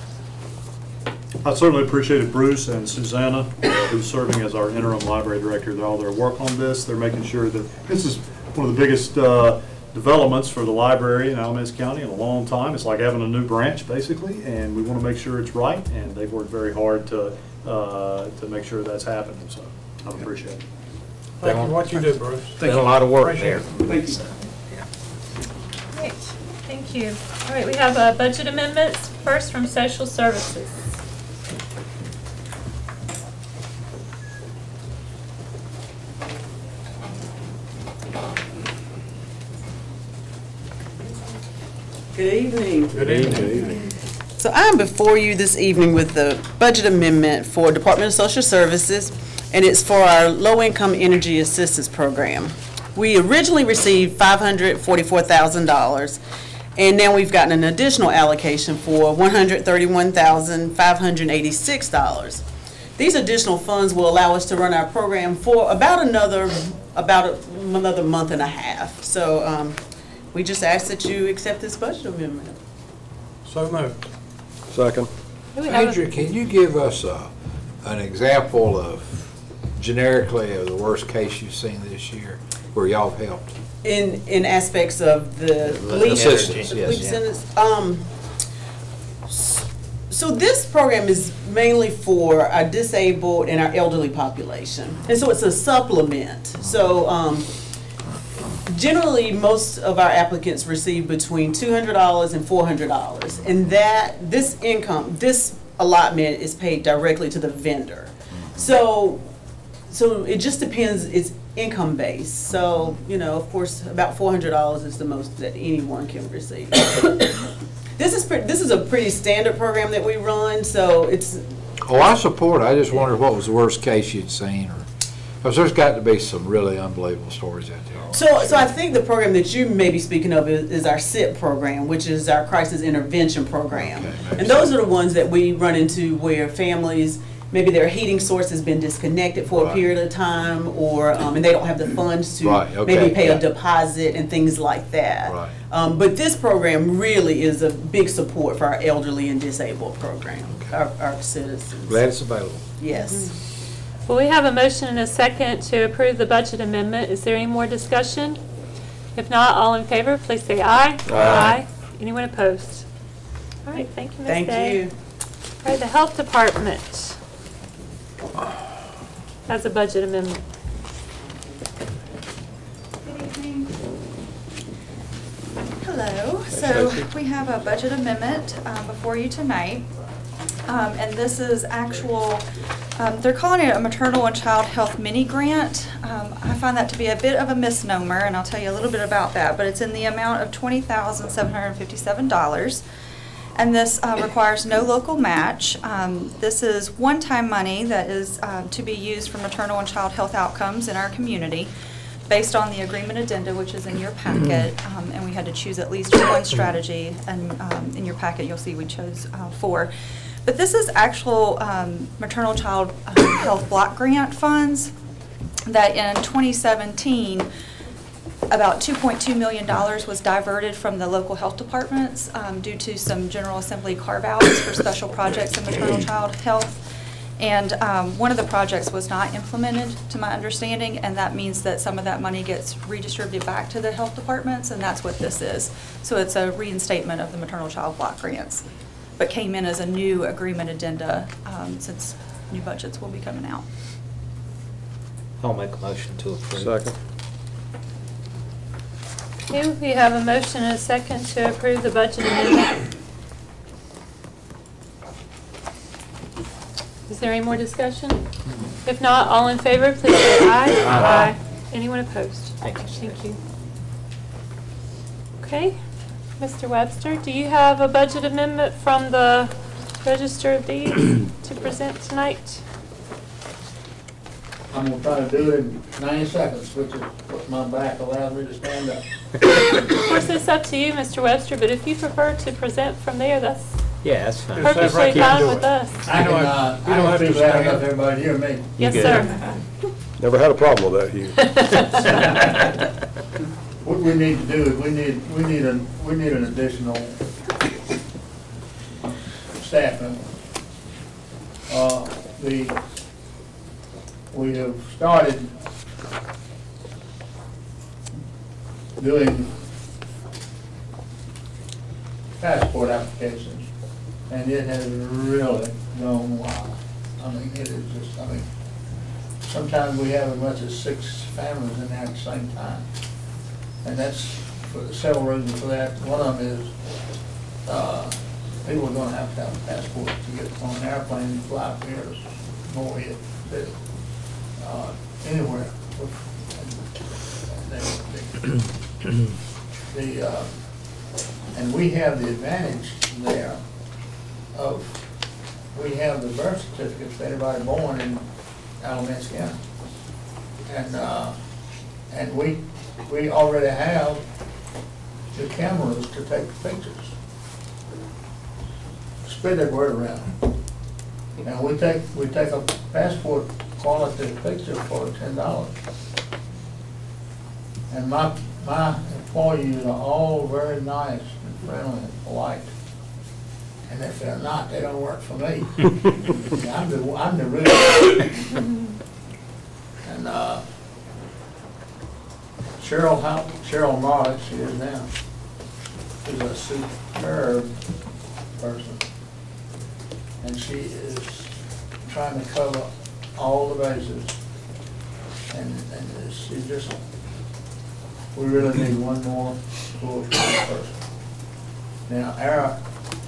I certainly appreciated Bruce and Susanna, who's serving as our interim library director, all their work on this. They're making sure that this is one of the biggest developments for the library in Alamance County in a long time. It's like having a new branch, basically, and we want to make sure it's right, and they've worked very hard to make sure that's happening, so I appreciate it. Thank you for what you do, Bruce. There's a lot of work there. Thank you. Great, thank you. All right, we have budget amendments, first from Social Services. Good evening. Good evening. So I'm before you this evening with the budget amendment for Department of Social Services, and it's for our low-income energy assistance program. We originally received $544,000, and now we've gotten an additional allocation for $131,586. These additional funds will allow us to run our program for about another month and a half. So we just ask that you accept this budget amendment. So moved. Second. Adrian, can you give us an example of generically of the worst case you've seen this year where y'all have helped? In aspects of the leap Assistance, yes. sentence? So this program is mainly for our disabled and our elderly population. And so it's a supplement. So generally, most of our applicants receive between $200 and $400. And this allotment is paid directly to the vendor. So it just depends, it's income based. So, you know, of course, about $400 is the most that anyone can receive. This is a pretty standard program that we run, so it's... Oh, I support it. I just wondered what was the worst case you'd seen, or because there's got to be some really unbelievable stories out there. So I think the program that you may be speaking of is our SIP program, which is our crisis intervention program. Okay, and those are the ones that we run into where families, maybe their heating source has been disconnected for a period of time, or and they don't have the funds to maybe pay a deposit and things like that. Right. But this program really is a big support for our elderly and disabled program, our citizens. Glad it's available. Yes. Well, we have a motion and a second to approve the budget amendment. Is there any more discussion? If not, all in favor, please say aye. Aye. Anyone opposed? All right, thank you, Ms. Thank Day. you. All right, the Health Department has a budget amendment. Good evening. Hello. So we have a budget amendment before you tonight. And this is actual, they're calling it a maternal and child health mini grant. I find that to be a bit of a misnomer, and I'll tell you a little bit about that, but it's in the amount of $20,757. And this requires no local match. This is one-time money that is to be used for maternal and child health outcomes in our community based on the agreement addenda, which is in your packet. And we had to choose at least one strategy, and in your packet you'll see we chose 4. But this is actual maternal child health block grant funds that in 2017, about $2.2 million was diverted from the local health departments due to some General Assembly carve-outs for special projects in maternal child health. And one of the projects was not implemented, to my understanding, and that means that some of that money gets redistributed back to the health departments, and that's what this is. So it's a reinstatement of the maternal child block grants, but came in as a new agreement addenda since new budgets will be coming out. I'll make a motion to approve. Second. Okay, we have a motion and a second to approve the budget amendment. Is there any more discussion? If not, all in favor, please say aye. Aye. Anyone opposed? Thank you. Thank you. Okay, Mr. Webster, do you have a budget amendment from the Register of Deeds to present tonight? I'm going to try to do it in 90 seconds, which is what my back allows me to stand up. Of course, it's up to you, Mr. Webster, but if you prefer to present from there, that's Yeah, that's fine. perfectly fine with us. I can speak loud enough for everybody to hear me. Yes, sir. Never had a problem with that, Hugh. What we need to do is we need an additional staff member. We have started doing passport applications, and it has really gone wild. I mean, it is just, sometimes we have as much as 6 families in there at the same time. And that's for several reasons for that. One of them is people are going to have a passport to get on an airplane and fly up here to Morehead City, anywhere. And we have the advantage there of, we have the birth certificates for anybody born in Alamance County. And we already have the cameras to take the pictures. Spread that word around. Now we take a passport quality picture for $10. And my employees are all very nice and friendly and polite. And if they're not, they don't work for me. I'm the real. And Cheryl Marlett, she is now, is a superb person. And she is trying to cover all the bases. And she just, we really need one more full-time person. Now, our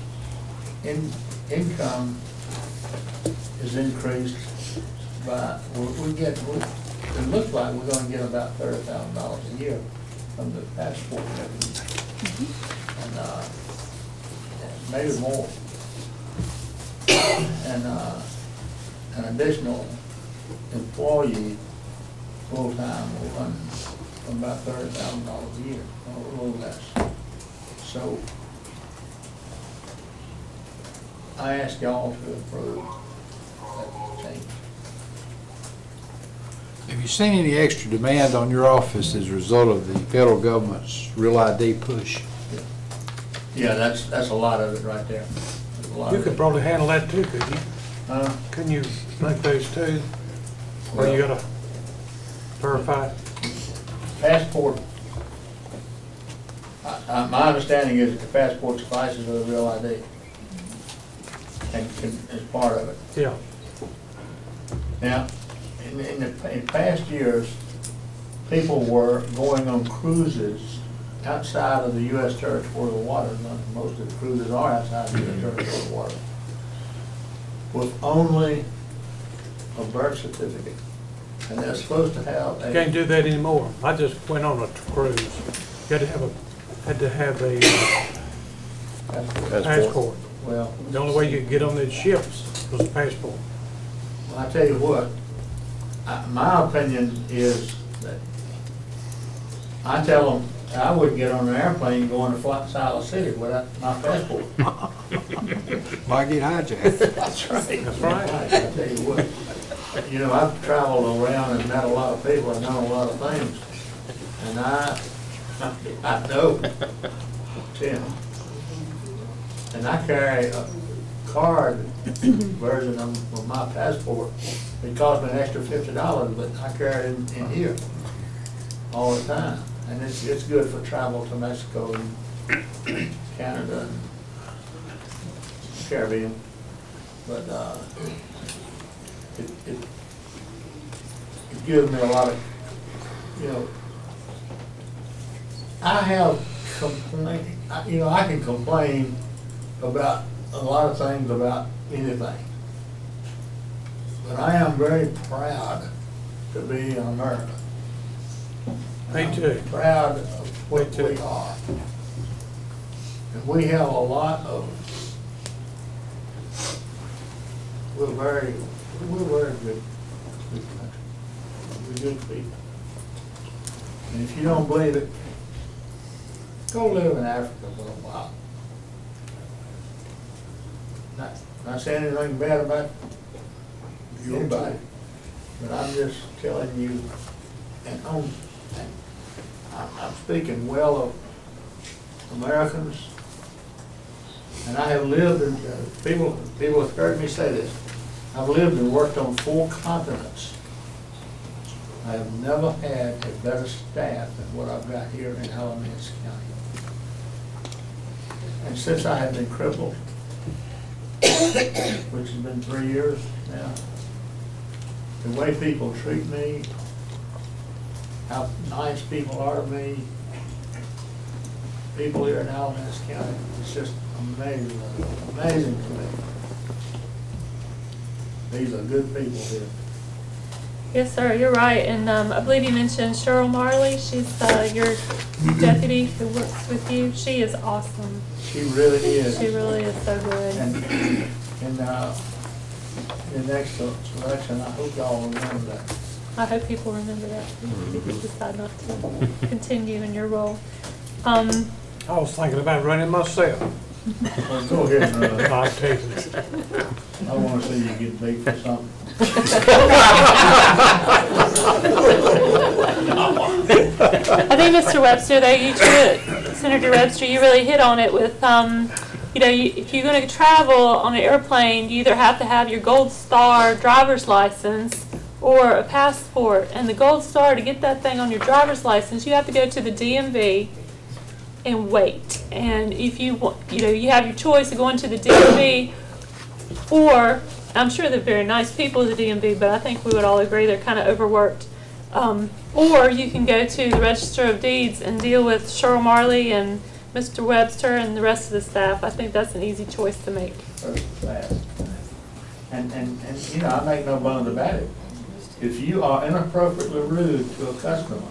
income is increased by, it looks like we're gonna get about $30,000 a year from the passport revenue. And maybe more. And an additional employee full-time will run from about $30,000 a year, or a little less. So I ask y'all to approve that change. Have you seen any extra demand on your office as a result of the federal government's Real ID push? Yeah, that's a lot of it right there. You could probably handle that too, couldn't you? Couldn't you make those two? Or you gotta verify? Passport, my understanding is that the passport suffices for the Real ID. And is part of it. Yeah. Now, in past years, people were going on cruises outside of the U.S. territorial waters. Most of the cruises are outside the U.S. territorial waters, with only a birth certificate. And they're supposed to have a... Can't do that anymore. I just went on a cruise. You had to have a passport. Well, the only way you could get on these ships was a passport. Well, I tell you what, my opinion is that I tell them I wouldn't get on an airplane going to Siler City without my passport. Why get hijacked? That's right. That's right. I tell you what, you know, I've traveled around and met a lot of people and known a lot of things, and I know Tim. And I carry a card version of my passport. It cost me an extra $50, but I carry it in here all the time. And it's good for travel to Mexico and Canada and Caribbean. But it gives me a lot of, you know, I have complaint, you know, I can complain about a lot of things about anything. But I am very proud to be an American. Me too. I'm proud of what we are. And we have a lot of, we're very good country. We're good people. And if you don't believe it, go live in Africa for a while. Not saying anything bad about anybody, but I'm just telling you, and I'm speaking well of Americans, and I have lived in, people have heard me say this, I've lived and worked on 4 continents. I have never had a better staff than what I've got here in Alamance County. And since I have been crippled, which has been 3 years now, the way people treat me, how nice people are to me, people here in Alamance County, it's just amazing, amazing to me. These are good people here. Yes, sir, you're right. And I believe you mentioned Cheryl Marley. She's your deputy who works with you. She is awesome. She really is. She really is so good. And in the next election, I hope y'all remember that. I hope people remember that if you decide not to continue in your role. I was thinking about running myself. Well, go ahead and run. I'll take it. I want to see you get big for something. I think, Mr. Webster, though, Senator Webster, you really hit on it with, you know, if you're going to travel on an airplane, you either have to have your Gold Star driver's license or a passport. And the Gold Star, to get that thing on your driver's license, you have to go to the DMV and wait. And if you have your choice of going to the DMV, or I'm sure they're very nice people at the DMV, but I think we would all agree they're kind of overworked. Or you can go to the Register of Deeds and deal with Cheryl Marley and Mr. Webster and the rest of the staff. I think that's an easy choice to make. And you know, I make no bones about it. If you are inappropriately rude to a customer,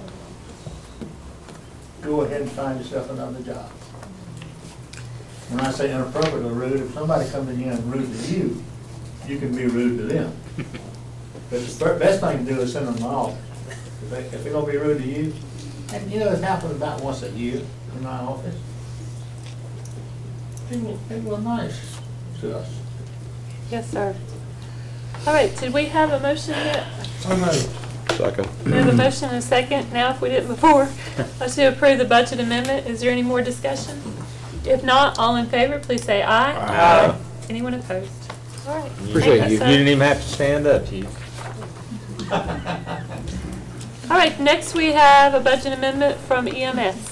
go ahead and find yourself another job. When I say inappropriately rude, if somebody comes in here and rude to you, you can be rude to them. But the best thing to do is send them to my office. If they're gonna be rude to you, and you know, it happens about once a year in my office. People are nice to us. Yes, sir. All right, did we have a motion yet? Second. We have a motion and a second. Now, if we didn't before, let's do approve the budget amendment. Is there any more discussion? If not, all in favor, please say aye. Aye. Anyone opposed? All right. Appreciate you. You didn't even have to stand up, Chief. All right, next we have a budget amendment from EMS.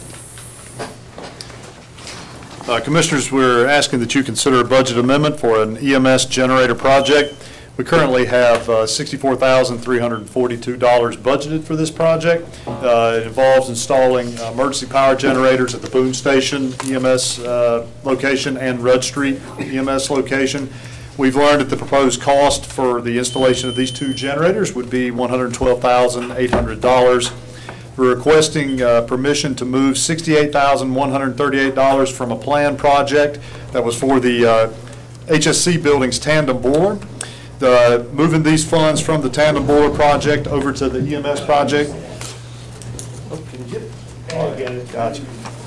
Commissioners, we're asking that you consider a budget amendment for an EMS generator project. We currently have $64,342 budgeted for this project. It involves installing emergency power generators at the Boone Station EMS location and Rudd Street EMS location. We've learned that the proposed cost for the installation of these two generators would be $112,800. We're requesting permission to move $68,138 from a planned project that was for the HSC building's tandem boiler. Moving these funds from the tandem boiler project over to the EMS project. Oh, can you get it? Oh, I get it. Gotcha.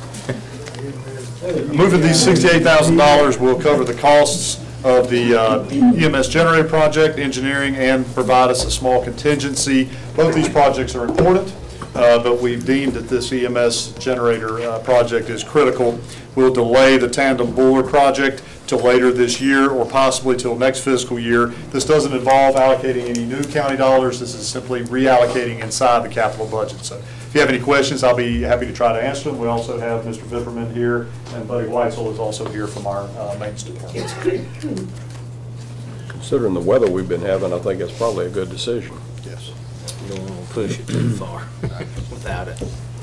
Moving these $68,000 will cover the costs of the EMS generator project, engineering, and provide us a small contingency. Both these projects are important, but we've deemed that this EMS generator project is critical. We'll delay the tandem boiler project till later this year or possibly till next fiscal year. This doesn't involve allocating any new county dollars. This is simply reallocating inside the capital budget. So if you have any questions, I'll be happy to try to answer them. We also have Mr. Vipperman here, and Buddy Weitzel is also here from our maintenance department. Considering the weather we've been having, I think it's probably a good decision. Yes. You don't want to push it too far without it.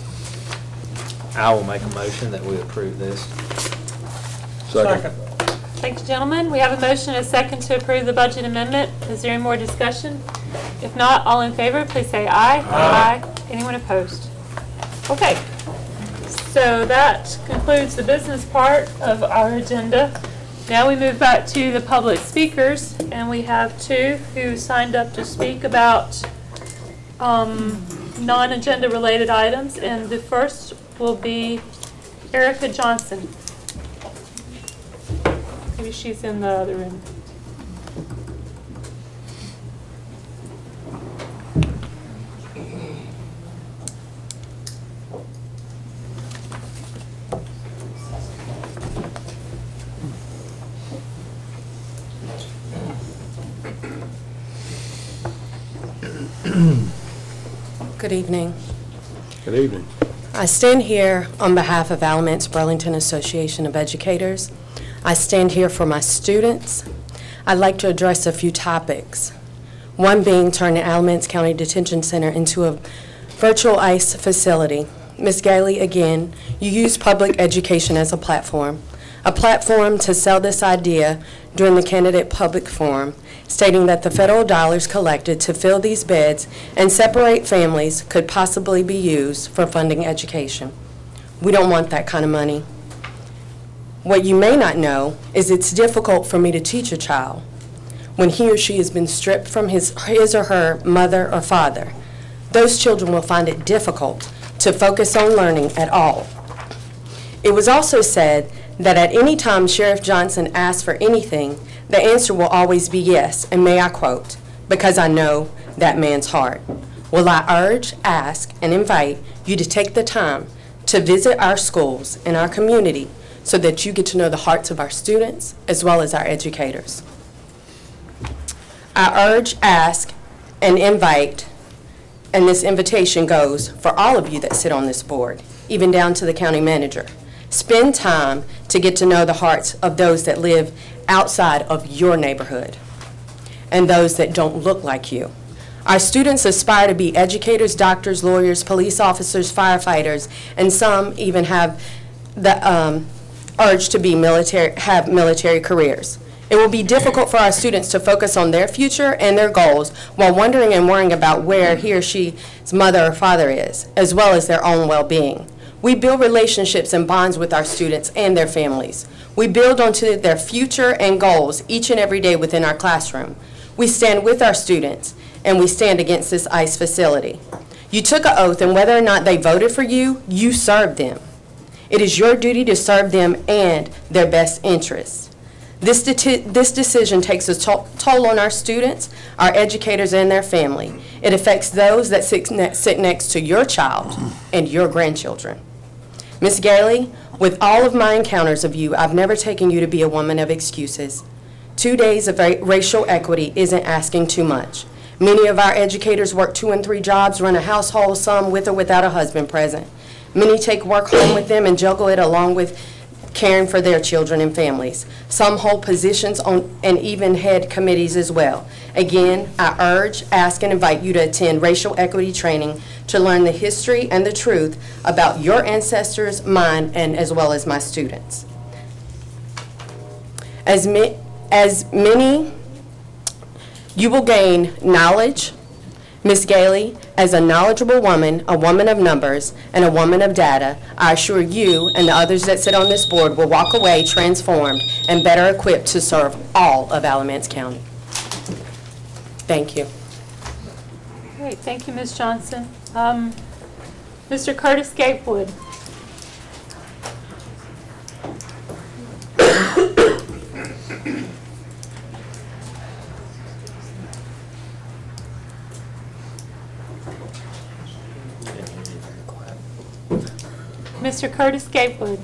I will make a motion that we approve this. Second. Thank you, gentlemen. We have a motion and a second to approve the budget amendment. Is there any more discussion? If not, all in favor, please say aye. Aye. Anyone opposed? Okay. So that concludes the business part of our agenda. Now we move back to the public speakers, and we have two who signed up to speak about non-agenda related items, and the first will be Erica Johnson. Maybe she's in the other room. Good evening. Good evening. I stand here on behalf of Alamance Burlington Association of Educators. I stand here for my students. I'd like to address a few topics. One being turning Alamance County Detention Center into a virtual ICE facility. Ms. Gailey, again, you use public education as a platform to sell this idea during the candidate public forum, stating that the federal dollars collected to fill these beds and separate families could possibly be used for funding education. We don't want that kind of money. What you may not know is it's difficult for me to teach a child when he or she has been stripped from his or her mother or father. Those children will find it difficult to focus on learning at all. It was also said that at any time Sheriff Johnson asks for anything, the answer will always be yes, and may I quote, "Because I know that man's heart." Well, I urge, ask, and invite you to take the time to visit our schools and our community so that you get to know the hearts of our students as well as our educators. I urge, ask, and invite, and this invitation goes for all of you that sit on this board, even down to the county manager. Spend time to get to know the hearts of those that live outside of your neighborhood and those that don't look like you. Our students aspire to be educators, doctors, lawyers, police officers, firefighters, and some even have the urge to be have military careers. It will be difficult for our students to focus on their future and their goals while wondering and worrying about where he or she's mother or father is, as well as their own well-being. We build relationships and bonds with our students and their families. We build onto their future and goals each and every day within our classroom. We stand with our students, and we stand against this ICE facility. You took an oath, and whether or not they voted for you, you served them. It is your duty to serve them and their best interests. This decision takes a toll on our students, our educators, and their family. It affects those that sit next to your child and your grandchildren. Ms. Gailey, with all of my encounters of you, I've never taken you to be a woman of excuses. 2 days of racial equity isn't asking too much. Many of our educators work 2 and 3 jobs, run a household, some with or without a husband present. Many take work home with them and juggle it along with caring for their children and families. Some hold positions on and even head committees as well. Again, I urge, ask, and invite you to attend racial equity training to learn the history and the truth about your ancestors, mine, and as well as my students. As many, you will gain knowledge. Ms. Gailey, as a knowledgeable woman, a woman of numbers, and a woman of data, I assure you and the others that sit on this board will walk away transformed and better equipped to serve all of Alamance County. Thank you. Great, thank you, Ms. Johnson. Mr. Curtis Gatewood. Mr. Curtis Gatewood.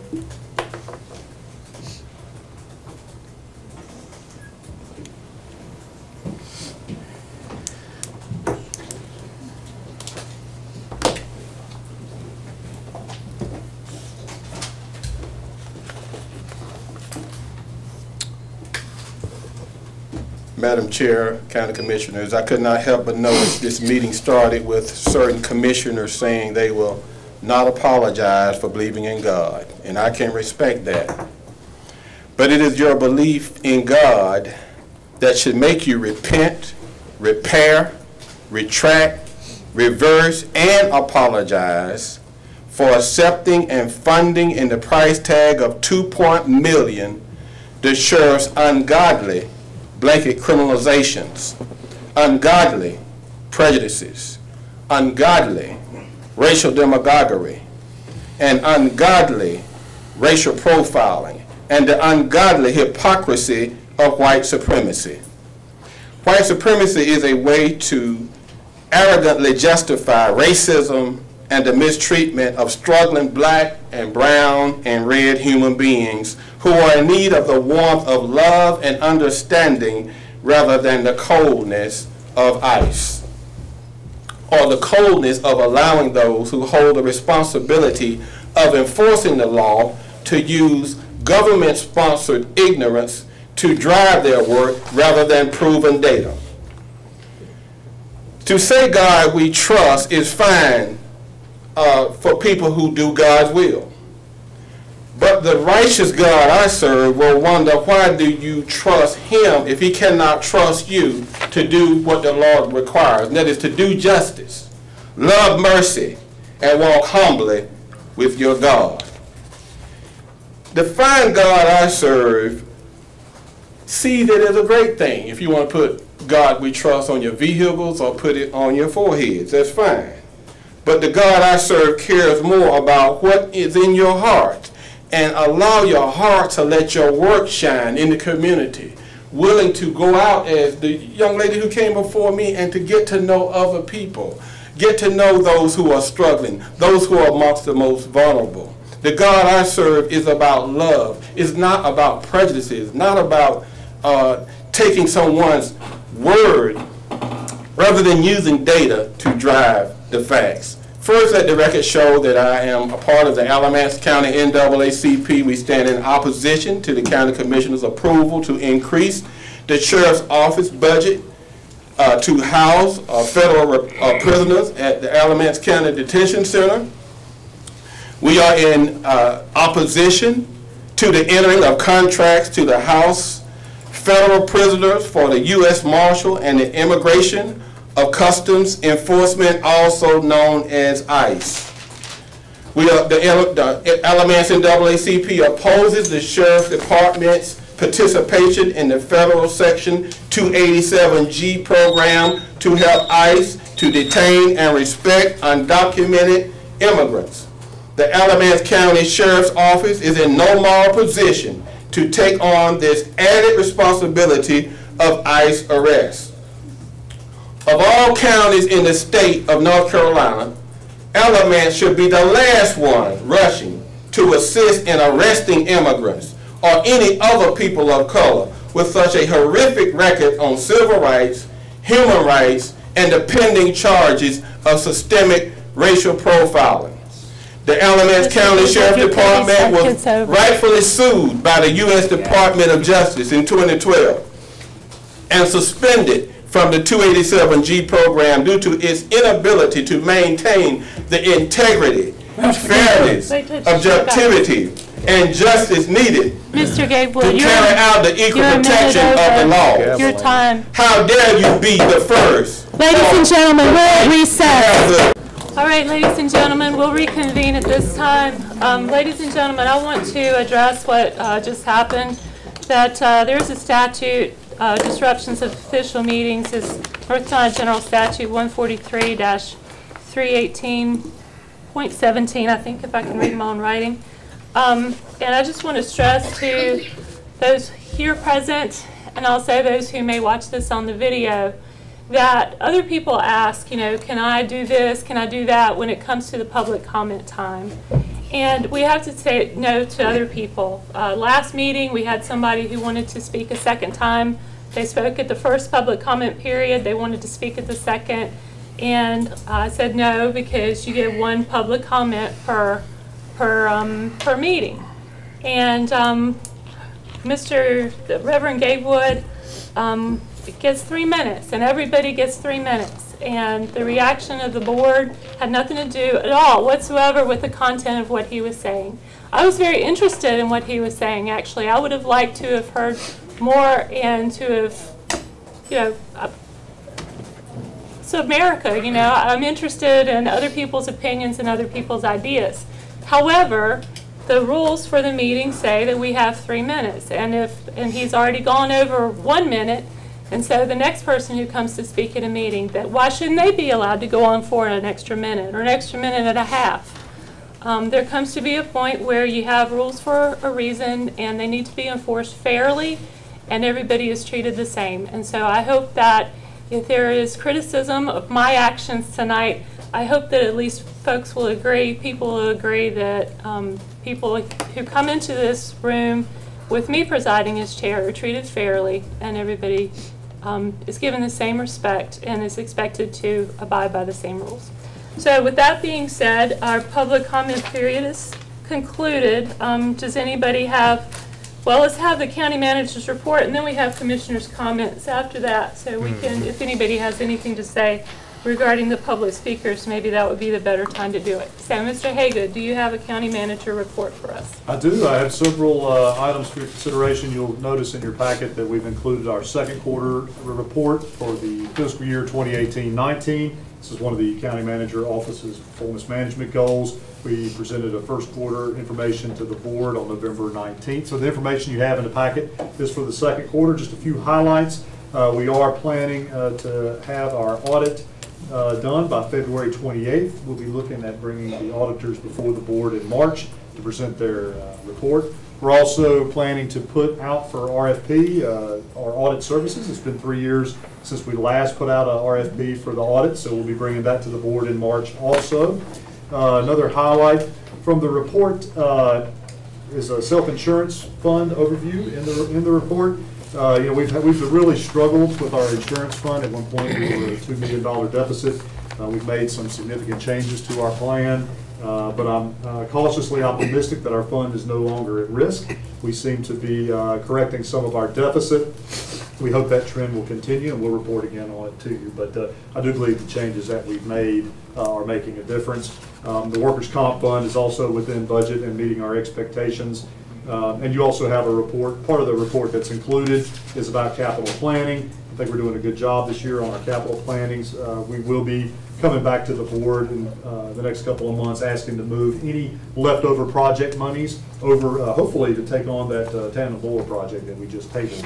Madam Chair, County Commissioners, I could not help but notice this meeting started with certain commissioners saying they will not apologize for believing in God, and I can respect that. But it is your belief in God that should make you repent, repair, retract, reverse, and apologize for accepting and funding in the price tag of $2 million the sheriff's ungodly blanket criminalizations, ungodly prejudices, ungodly racial demagoguery, and ungodly racial profiling, and the ungodly hypocrisy of white supremacy. White supremacy is a way to arrogantly justify racism and the mistreatment of struggling black and brown and red human beings who are in need of the warmth of love and understanding rather than the coldness of ice, or the coldness of allowing those who hold the responsibility of enforcing the law to use government-sponsored ignorance to drive their work rather than proven data. To say God we trust is fine for people who do God's will. But the righteous God I serve will wonder, why do you trust him if he cannot trust you to do what the Lord requires, and that is to do justice, love mercy, and walk humbly with your God. The fine God I serve sees it as a great thing. If you want to put God we trust on your vehicles or put it on your foreheads, that's fine. But the God I serve cares more about what is in your heart, and allow your heart to let your work shine in the community, willing to go out as the young lady who came before me and to get to know other people, get to know those who are struggling, those who are amongst the most vulnerable, The God I serve is about love. It's not about prejudices, not about taking someone's word rather than using data to drive the facts. First, let the record show that I am a part of the Alamance County NAACP. We stand in opposition to the County Commissioner's approval to increase the Sheriff's Office budget to house federal prisoners at the Alamance County Detention Center. We are in opposition to the entering of contracts to the house federal prisoners for the U.S. Marshal and the Immigration of Customs Enforcement, also known as ICE. The Alamance NAACP opposes the Sheriff's Department's participation in the federal Section 287G program to help ICE to detain and respect undocumented immigrants. The Alamance County Sheriff's Office is in no moral position to take on this added responsibility of ICE arrests. Of all counties in the state of North Carolina, Alamance should be the last one rushing to assist in arresting immigrants or any other people of color with such a horrific record on civil rights, human rights, and the pending charges of systemic racial profiling. The Alamance County Sheriff's Department was rightfully sued by the U.S. Department of Justice in 2012 and suspended from the 287G program due to its inability to maintain the integrity, fairness, objectivity, and justice needed Mr. Gatewood, to carry out the equal protection of the law. Your time. How dare you be the first? Ladies and gentlemen, we're at recess. All right, ladies and gentlemen, we'll reconvene at this time. Ladies and gentlemen, I want to address what just happened, that there's a statute, disruptions of official meetings is North Carolina General Statute 143-318.17, I think, if I can read my own writing. And I just want to stress to those here present and also those who may watch this on the video that other people ask, you know, can I do this, can I do that when it comes to the public comment time? And we have to say no to other people. Last meeting, we had somebody who wanted to speak a second time. They spoke at the first public comment period. They wanted to speak at the second. And I said no, because you get one public comment per meeting. And the Reverend Gatewood gets 3 minutes, and everybody gets 3 minutes. And the reaction of the board had nothing to do at all whatsoever with the content of what he was saying. I was very interested in what he was saying, actually. I would have liked to have heard more and to have, you know, it's America, you know. I'm interested in other people's opinions and other people's ideas. However, the rules for the meeting say that we have 3 minutes, and he's already gone over 1 minute, and so the next person who comes to speak at a meeting, that why shouldn't they be allowed to go on for an extra minute or an extra minute and a half? There comes to be a point where you have rules for a reason, and they need to be enforced fairly, and everybody is treated the same. And so I hope that if there is criticism of my actions tonight, I hope that at least folks will agree, people will agree that people who come into this room with me presiding as chair are treated fairly, and everybody is given the same respect and is expected to abide by the same rules. So with that being said, our public comment period is concluded. Does anybody have, well, let's have the county manager's report, and then we have commissioners' comments after that, so we can, if anybody has anything to say regarding the public speakers, maybe that would be the better time to do it. So, Mr. Haygood, do you have a county manager report for us? I do. I have several items for your consideration. You'll notice in your packet that we've included our second quarter report for the fiscal year 2018-19. This is one of the county manager office's performance management goals. We presented a first quarter information to the board on November 19th. So the information you have in the packet is for the second quarter. Just a few highlights. We are planning to have our audit done by February 28th. We'll be looking at bringing the auditors before the board in March to present their report. We're also planning to put out for RFP our audit services. It's been 3 years since we last put out an RFP for the audit, so we'll be bringing that to the board in March also. Another highlight, from the report is a self-insurance fund overview in the report. You know, we've really struggled with our insurance fund. At one point, we were at a $2 million deficit. We've made some significant changes to our plan, but I'm cautiously optimistic that our fund is no longer at risk. We seem to be correcting some of our deficit. We hope that trend will continue, and we'll report again on it to you. But I do believe the changes that we've made are making a difference. The workers' comp fund is also within budget and meeting our expectations. And you also have a report. Part of the report that's included is about capital planning. I think we're doing a good job this year on our capital plannings. We will be coming back to the board in the next couple of months asking to move any leftover project monies over, hopefully to take on that Tandem Boiler project that we just tabled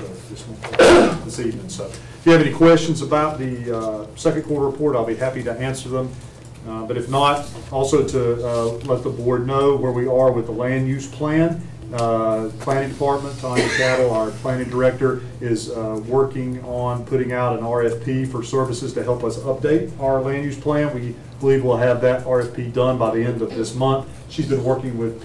this evening. So if you have any questions about the second quarter report, I'll be happy to answer them. But if not, also to let the board know where we are with the land use plan. Planning department, Tanya Cattle, our planning director, is working on putting out an RFP for services to help us update our land use plan. We believe we'll have that RFP done by the end of this month. She's been working with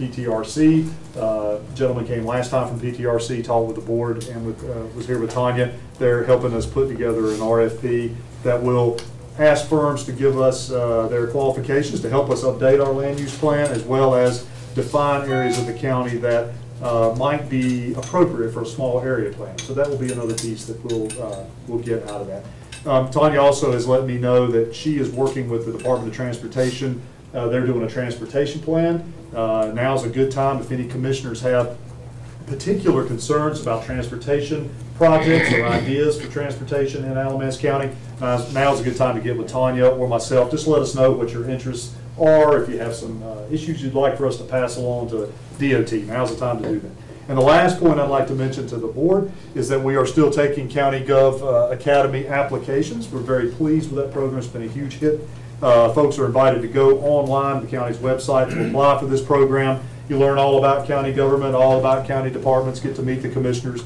PTRC. Gentleman came last time from PTRC, talked with the board, and was here with Tanya. They're helping us put together an RFP that will ask firms to give us their qualifications to help us update our land use plan, as well as define areas of the county that might be appropriate for a small area plan. So that will be another piece that we'll get out of that. Tanya also has let me know that she is working with the Department of Transportation. They're doing a transportation plan. Now's a good time if any commissioners have particular concerns about transportation projects or ideas for transportation in Alamance County. Now's a good time to get with Tanya or myself. Just let us know what your interests are. If you have some issues you'd like for us to pass along to DOT, now's the time to do that. And the last point I'd like to mention to the board is that we are still taking County Gov Academy applications. We're very pleased with that program. It's been a huge hit. Folks are invited to go online to the county's website to apply for this program. You learn all about county government, all about county departments, get to meet the commissioners.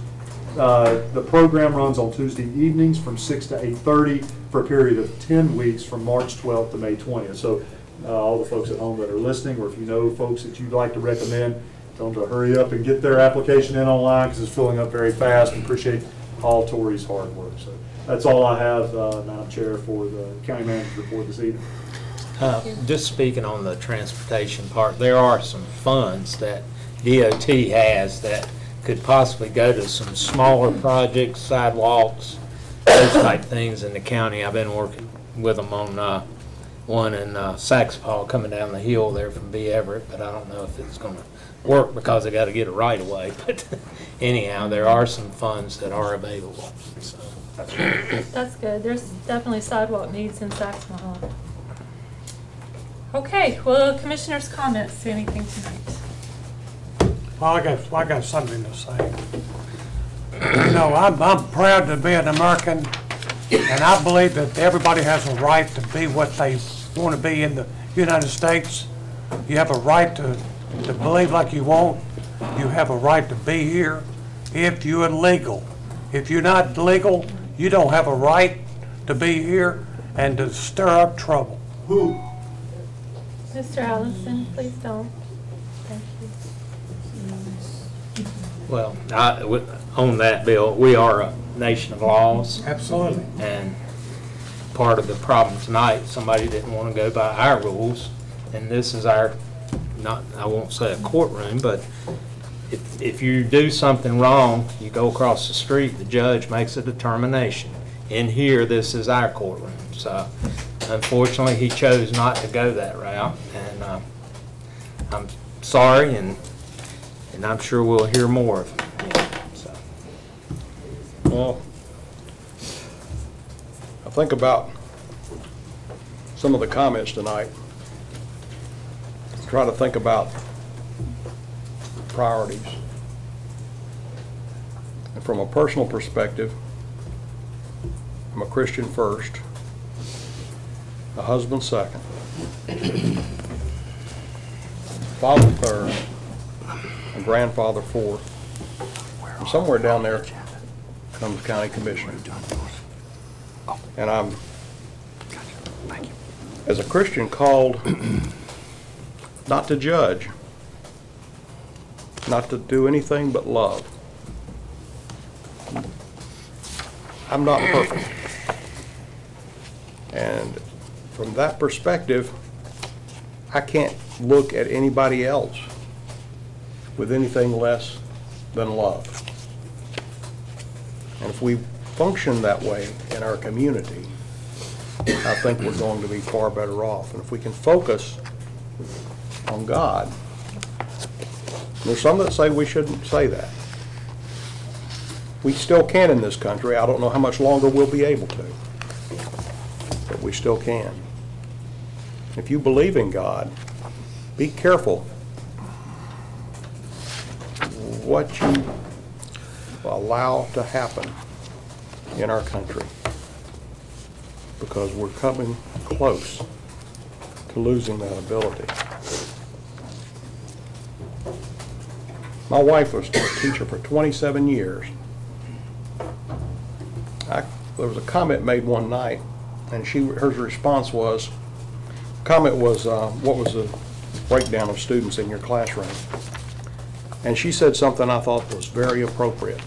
The program runs on Tuesday evenings from 6 to 8:30 for a period of 10 weeks from March 12th to May 20th. So all the folks at home that are listening, or if you know folks that you'd like to recommend, tell them to hurry up and get their application in online because it's filling up very fast. We appreciate all Tori's hard work. So that's all I have, Madam Chair, for the county manager's report this evening. Just speaking on the transportation part, there are some funds that DOT has that could possibly go to some smaller projects, sidewalks, those type things in the county. I've been working with them on one in Saxapaw coming down the hill there from B. Everett, but I don't know if it's going to work because they got to get it right away. But anyhow, there are some funds that are available. So That's good. There's definitely sidewalk needs in Saxapaw. Okay, well, commissioners' comments to anything tonight? Well, I got something to say. You know, I'm proud to be an American, and I believe that everybody has a right to be what they want to be in the United States. You have a right to believe like you want. You have a right to be here if you're legal. If you're not legal, you don't have a right to be here and to stir up trouble. Who? Mr. Allison, please don't. Thank you. well, on that bill, we are a nation of laws. Absolutely. And part of the problem tonight, somebody didn't want to go by our rules, and this is our, I won't say a courtroom, but if you do something wrong, you go across the street, the judge makes a determination. In here, this is our courtroom. So unfortunately, he chose not to go that route, and I'm sorry, and I'm sure we'll hear more of him. So. Well, I think about some of the comments tonight. Try to think about priorities. And from a personal perspective, I'm a Christian first, a husband second, father third, a grandfather fourth, and somewhere down there comes county commissioner. And I'm, as a Christian, called not to judge, not to do anything but love. I'm not perfect. And from that perspective, I can't look at anybody else with anything less than love. And if we function that way in our community, I think we're going to be far better off. And if we can focus on God, there's some that say we shouldn't say that. We still can in this country. I don't know how much longer we'll be able to, but we still can. If you believe in God, be careful what you allow to happen in our country, because we're coming close to losing that ability. My wife was a teacher for 27 years. There was a comment made one night, and her response was, what was the breakdown of students in your classroom? And she said something I thought was very appropriate.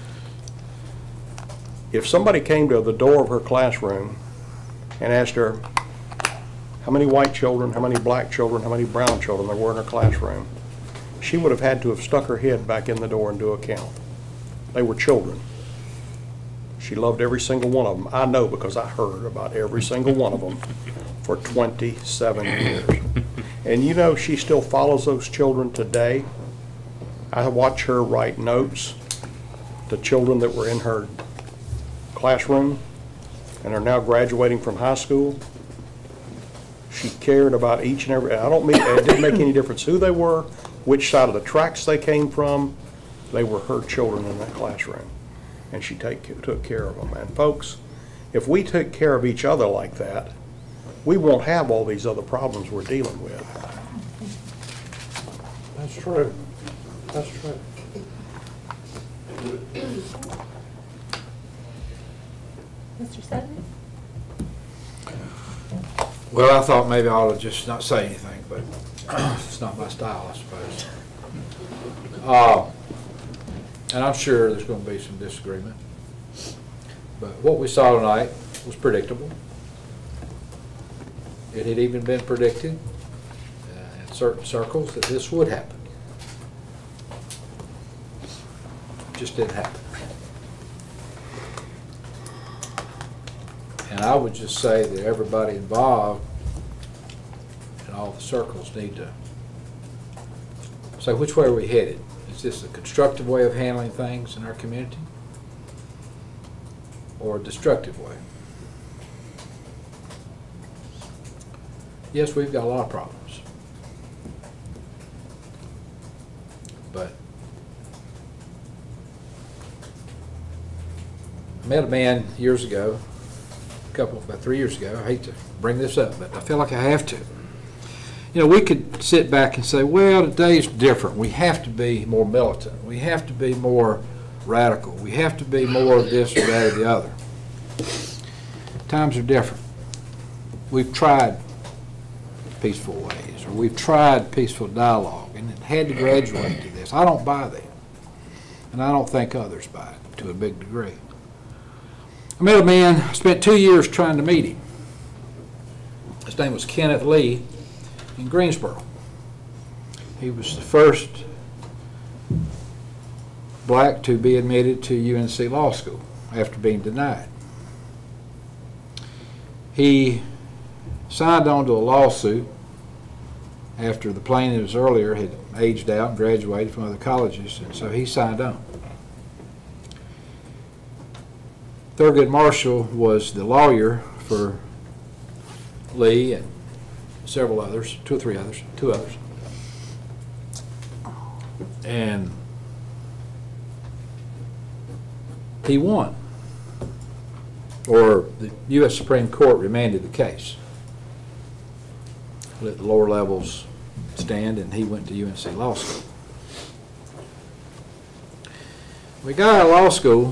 If somebody came to the door of her classroom and asked her how many white children, how many black children, how many brown children there were in her classroom, she would have had to have stuck her head back in the door and do a count. They were children. She loved every single one of them. I know, because I heard about every single one of them for 27 years. And you know, she still follows those children today. I watch her write notes to children that were in her classroom and are now graduating from high school. She cared about each and every, it didn't make any difference who they were, which side of the tracks they came from. They were her children in that classroom, and she took care of them. And folks, if we take care of each other like that, we won't have all these other problems we're dealing with. That's true. That's true. Mr. Sutton? Well, I thought maybe I ought to just not say anything, but it's not my style, I suppose. And I'm sure there's going to be some disagreement. But what we saw tonight was predictable. It had even been predicted in certain circles that this would happen. It just didn't happen. And I would just say that everybody involved in all the circles need to say, which way are we headed? Is this a constructive way of handling things in our community, or a destructive way? Yes, we've got a lot of problems, but I met a man years ago, about 3 years ago. I hate to bring this up, but I feel like I have to. You know, we could sit back and say, well, today's different. We have to be more militant. We have to be more radical. We have to be more of this or that or the other. Times are different. We've tried peaceful ways, or we've tried peaceful dialogue, and it had to graduate to this. I don't buy that, and I don't think others buy it to a big degree. I met a man, spent 2 years trying to meet him. His name was Kenneth Lee in Greensboro. He was the first black to be admitted to UNC Law School after being denied. He signed on to a lawsuit after the plaintiffs earlier had aged out and graduated from other colleges, and so he signed on. Thurgood Marshall was the lawyer for Lee and several others, two others. And he won, or the U.S. Supreme Court remanded the case. Let the lower levels stand, and he went to UNC Law School. We got out of law school.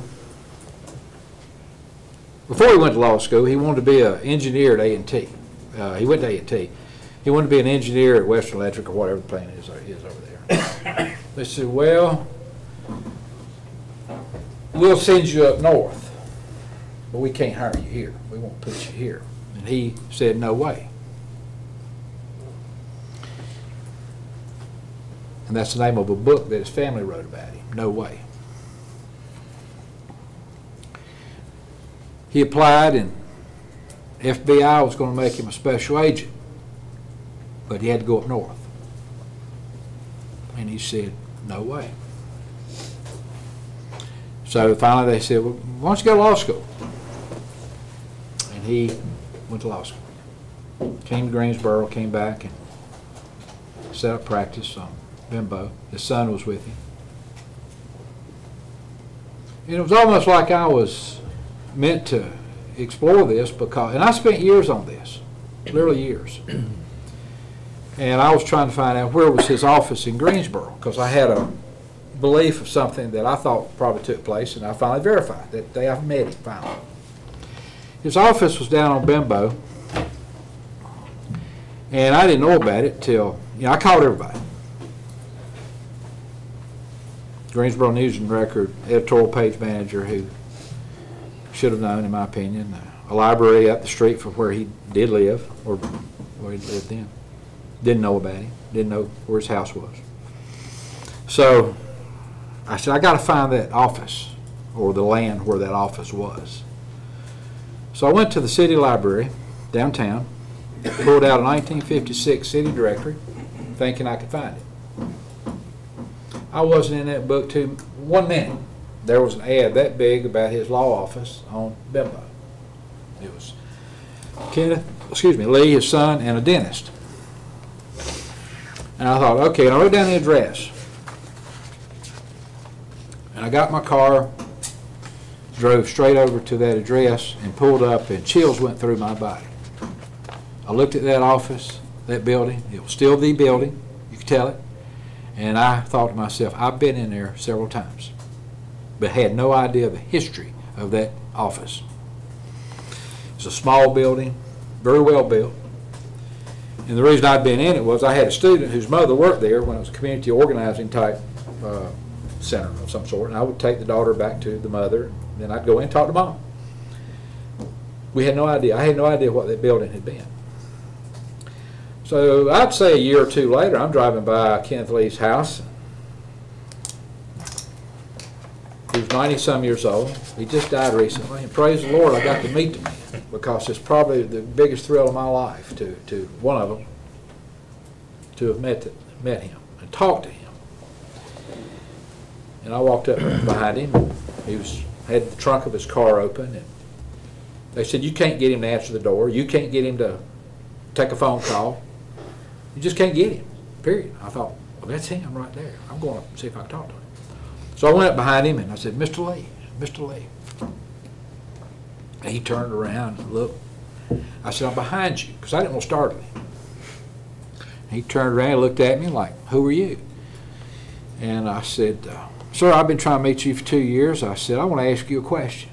Before he went to law school, he wanted to be an engineer at A&T. He went to A&T. He wanted to be an engineer at Western Electric or whatever the plant is over there. They said, well, we'll send you up north, but we can't hire you here. We won't put you here. And he said, no way. And that's the name of a book that his family wrote about him, No Way. He applied, and FBI was going to make him a special agent, but he had to go up north. And he said, no way. So finally they said, well, why don't you go to law school? And he went to law school. Came to Greensboro, came back and set up practice on Bimbo. His son was with him. And it was almost like I was meant to explore this because, and I spent years on this, literally years. And I was trying to find out where was his office in Greensboro because I had a belief of something that I thought probably took place, and I finally verified that day I met him finally. His office was down on Bimbo, and I didn't know about it till, I called everybody. Greensboro News and Record editorial page manager who should have known, in my opinion, a library up the street from where he did live, or where he lived then. Didn't know about him, didn't know where his house was. So I said, I got to find that office, or the land where that office was. So I went to the city library downtown, pulled out a 1956 city directory, thinking I could find it. I wasn't in that book 1 minute. There was an ad that big about his law office on Bimbo. It was Lee, his son, and a dentist. And I thought, okay, and I wrote down the address. And I got my car, drove straight over to that address, and pulled up, and chills went through my body. I looked at that office, that building. It was still the building. You could tell it. And I thought to myself, I've been in there several times, but had no idea the history of that office. It's a small building, very well built. And the reason I'd been in it was I had a student whose mother worked there when it was a community organizing type center of some sort, and I would take the daughter back to the mother, and then I'd go in and talk to mom. We had no idea. I had no idea what that building had been. So I'd say a year or two later, I'm driving by Kenneth Lee's house. He was 90-some years old. He just died recently, and praise the Lord, I got to meet the man because it's probably the biggest thrill of my life to one of them, to have met him and talked to him. And I walked up behind him. He had the trunk of his car open, and they said, you can't get him to answer the door. You can't get him to take a phone call. You just can't get him, period. I thought, well, that's him right there. I'm going to see if I can talk to him. So I went up behind him, and I said, Mr. Lee, Mr. Lee. And he turned around and looked. I said, I'm behind you, because I didn't want to startle him. And he turned around and looked at me like, who are you? And I said, sir, I've been trying to meet you for 2 years. I said, I want to ask you a question.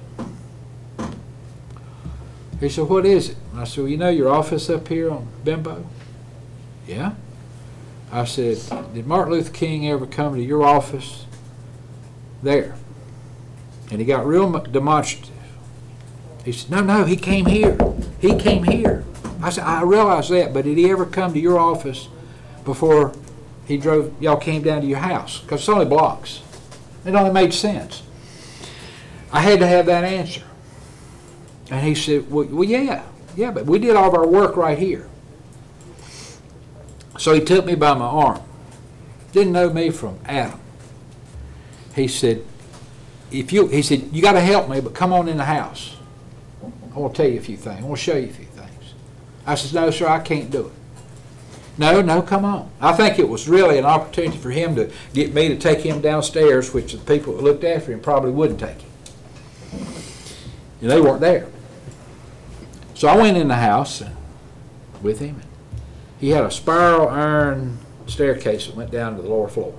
He said, what is it? And I said, well, you know your office up here on Bimbo? Yeah. I said, did Martin Luther King ever come to your office there? And he got real demonstrative. He said, no, he came here. He came here. I said, I realize that, but did he ever come to your office before y'all came down to your house? Because it's only blocks. It only made sense. I had to have that answer. And he said, well, yeah, but we did all of our work right here. So he took me by my arm. Didn't know me from Adam. He said, you got to help me, but come on in the house. I want to tell you a few things. I want to show you a few things. I said, no, sir, I can't do it. No, come on. I think it was really an opportunity for him to get me to take him downstairs, which the people that looked after him probably wouldn't take him. And they weren't there. So I went in the house with him. He had a spiral iron staircase that went down to the lower floor.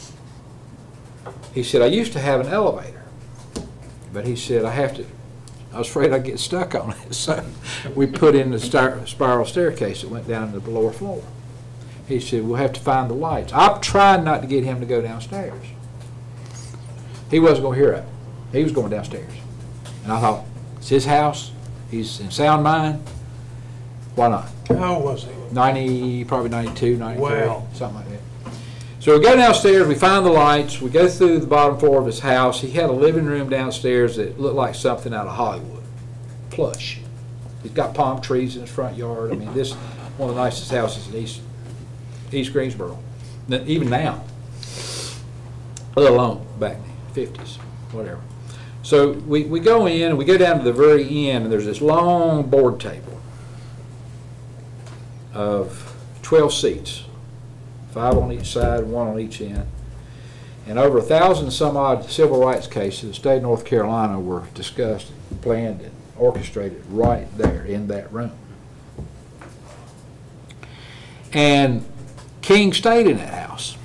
He said, I used to have an elevator, but he said, I have to I was afraid I'd get stuck on it. So we put in the spiral staircase that went down to the lower floor. He said, we'll have to find the lights. I'm trying not to get him to go downstairs. He wasn't going to hear it. He was going downstairs. And I thought, it's his house. He's in sound mind. Why not? How old was he? 90, probably 92, 93, Wow. something like that. So we go downstairs, we find the lights, we go through the bottom floor of his house. He had a living room downstairs that looked like something out of Hollywood. Plush. He's got palm trees in his front yard. I mean, this is one of the nicest houses in East Greensboro. Even now. Let alone back in the 50s, whatever. So we go in, and we go down to the very end, and there's this long board table of 12 seats, 5 on each side, 1 on each end. And over 1,000 some odd civil rights cases in the state of North Carolina were discussed, planned, and orchestrated right there in that room. And King stayed in that house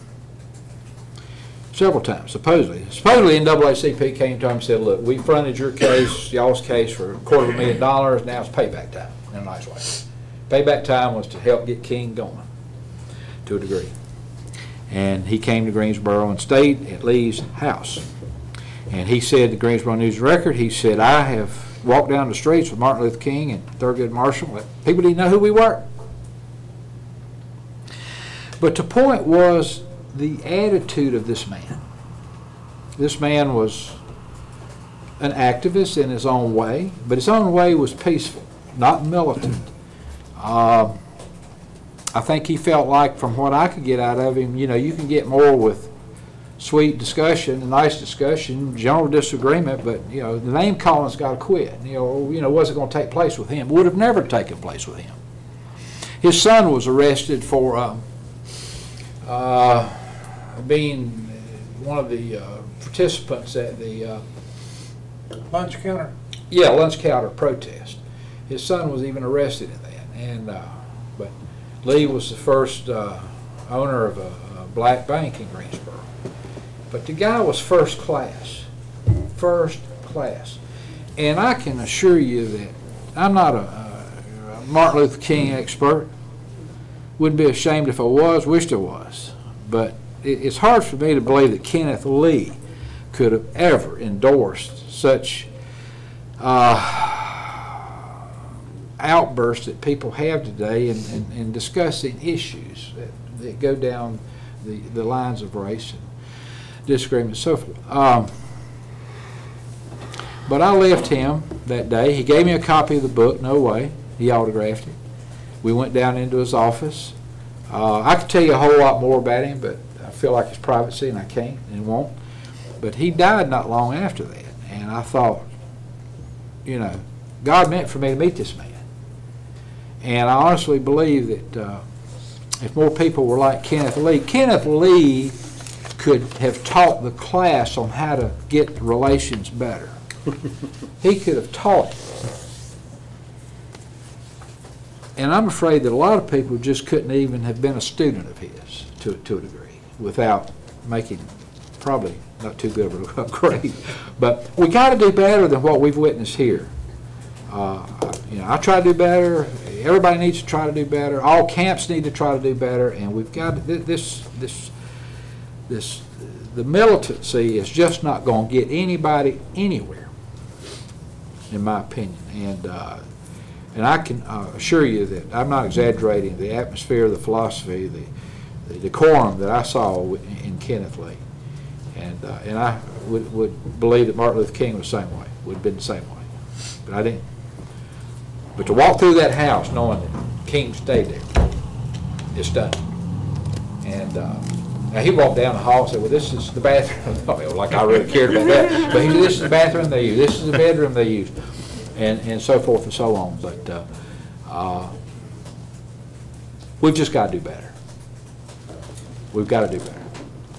several times, supposedly. Supposedly NAACP came to him and said, look, we fronted your case, y'all's case, for $250,000, now it's payback time, in a nice way. Payback time was to help get King going, to a degree. And he came to Greensboro and stayed at Lee's house. And he said, the Greensboro News Record, he said, I have walked down the streets with Martin Luther King and Thurgood Marshall. People didn't know who we were. But the point was the attitude of this man. This man was an activist in his own way, but his own way was peaceful, not militant. I think he felt like, from what I could get out of him, you know, you can get more with sweet discussion, nice discussion, general disagreement, but, you know, the name calling's got to quit. You know, was it going to take place with him? Would have never taken place with him. His son was arrested for being one of the participants at the Lunch counter? Yeah, lunch counter protest. His son was even arrested in that. And but Lee was the first owner of a black bank in Greensboro. But the guy was first class. First class. And I can assure you that I'm not a Martin Luther King expert. Wouldn't be ashamed if I was, wished I was. But it's hard for me to believe that Kenneth Lee could have ever endorsed such outbursts that people have today in discussing issues that go down the lines of race and disagreement and so forth. But I left him that day. He gave me a copy of the book, no way. He autographed it. We went down into his office. I could tell you a whole lot more about him, but I feel like it's privacy and I can't and won't. But he died not long after that. And I thought, you know, God meant for me to meet this man. And I honestly believe that if more people were like Kenneth Lee could have taught the class on how to get relations better. He could have taught it. And I'm afraid that a lot of people just couldn't even have been a student of his to a degree without making probably not too good of a grade. But we got to do better than what we've witnessed here. You know, I try to do better. Everybody needs to try to do better. All camps need to try to do better. And we've got to, the militancy is just not going to get anybody anywhere, in my opinion. And I can assure you that I'm not exaggerating the atmosphere, the philosophy, the decorum that I saw in Kenneth Lee. And I would believe that Martin Luther King was the same way, would have been the same way. But I didn't. But to walk through that house knowing that King stayed there, it's done. And now he walked down the hall and said, well, this is the bathroom. Like I really cared about that. But he said, this is the bathroom they use. This is the bedroom they use. And so forth and so on. But we've just got to do better. We've got to do better.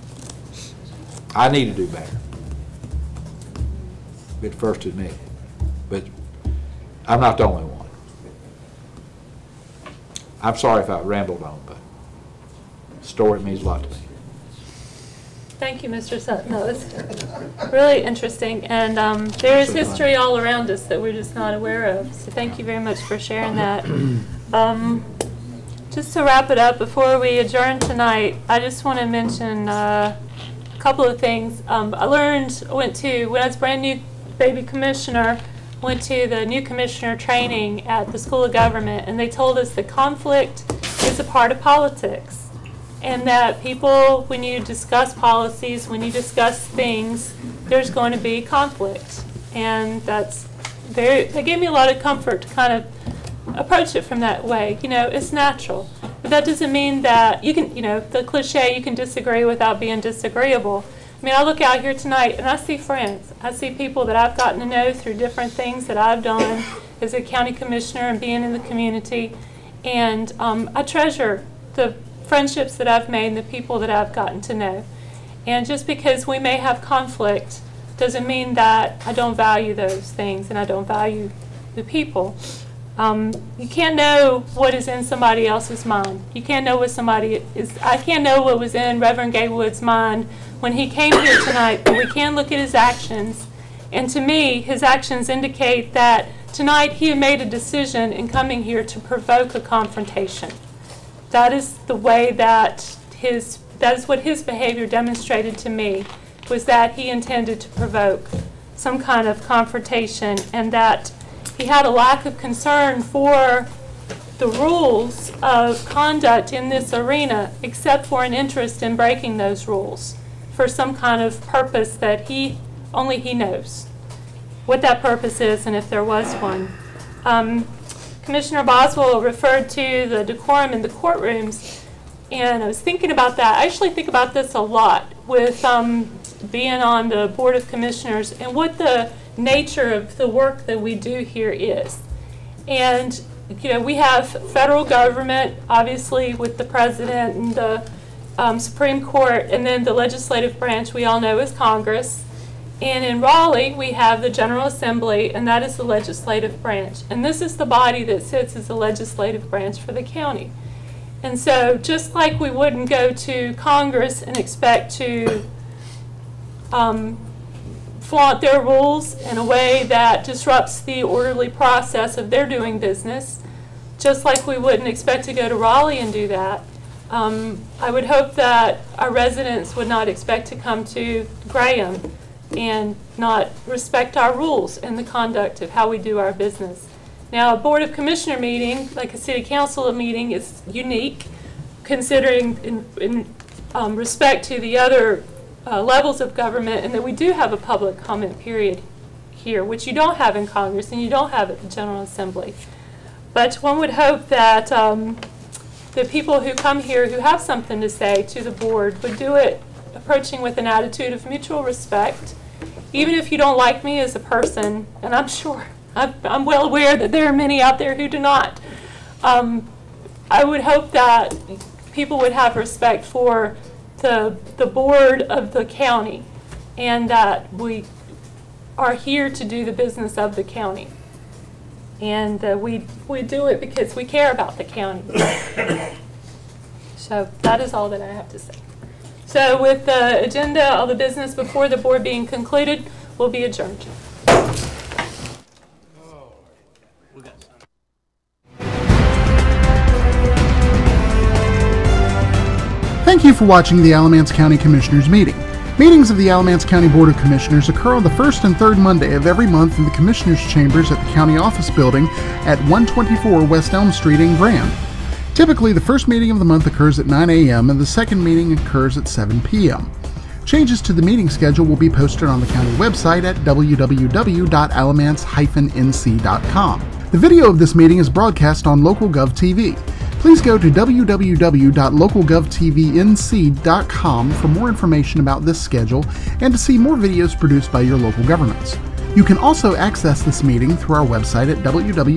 I need to do better. Be the first to admit it. But I'm not the only one. I'm sorry if I rambled on, but the story means a lot to me. Thank you, Mr. Sutton. That was really interesting. And there is history all around us that we're just not aware of. So thank you very much for sharing that. Just to wrap it up, before we adjourn tonight, I just want to mention a couple of things. When I was brand new baby commissioner, went to the new commissioner training at the School of Government, and they told us that conflict is a part of politics. And that people, when you discuss policies, when you discuss things, there's going to be conflict. And that gave me a lot of comfort to kind of approach it from that way. You know, it's natural. But that doesn't mean that you can, the cliche, you can disagree without being disagreeable. I mean, I look out here tonight and I see friends. I see people that I've gotten to know through different things that I've done as a county commissioner and being in the community. And I treasure the friendships that I've made and the people that I've gotten to know. And just because we may have conflict doesn't mean that I don't value those things and I don't value the people. You can't know what is in somebody else's mind. You can't know what somebody is. I can't know what was in Reverend Gaywood's mind when he came here tonight, but we can look at his actions. And to me, his actions indicate that tonight he had made a decision in coming here to provoke a confrontation. That is the way that that is what his behavior demonstrated to me, was that he intended to provoke some kind of confrontation, and that he had a lack of concern for the rules of conduct in this arena, except for an interest in breaking those rules for some kind of purpose that only he knows what that purpose is, and if there was one. Commissioner Boswell referred to the decorum in the courtrooms, and I was thinking about that. I actually think about this a lot with being on the Board of Commissioners and what the nature of the work that we do here is. And we have federal government, obviously, with the President and the Supreme Court, and then the legislative branch we all know is Congress. And in Raleigh, we have the General Assembly, and that is the legislative branch. And this is the body that sits as the legislative branch for the county. And so just like we wouldn't go to Congress and expect to flaunt their rules in a way that disrupts the orderly process of their doing business, just like we wouldn't expect to go to Raleigh and do that, I would hope that our residents would not expect to come to Graham and not respect our rules and the conduct of how we do our business. Now, a Board of Commissioner meeting, like a City Council meeting, is unique, considering in respect to the other levels of government, and that we do have a public comment period here, which you don't have in Congress and you don't have at the General Assembly. But one would hope that the people who come here who have something to say to the board would do it approaching with an attitude of mutual respect, even if you don't like me as a person, and I'm sure, I'm well aware that there are many out there who do not. I would hope that people would have respect for the board of the county, and that we are here to do the business of the county. And we do it because we care about the county. So that is all that I have to say. So with the agenda, all the business before the board being concluded will be adjourned. Thank you for watching the Alamance County Commissioners meeting. Meetings of the Alamance County Board of Commissioners occur on the first and third Monday of every month in the Commissioners' Chambers at the County Office Building at 124 West Elm Street in Graham. Typically, the first meeting of the month occurs at 9 a.m. and the second meeting occurs at 7 p.m. Changes to the meeting schedule will be posted on the county website at www.alamance-nc.com. The video of this meeting is broadcast on LocalGov TV. Please go to www.localgovtvnc.com for more information about this schedule and to see more videos produced by your local governments. You can also access this meeting through our website at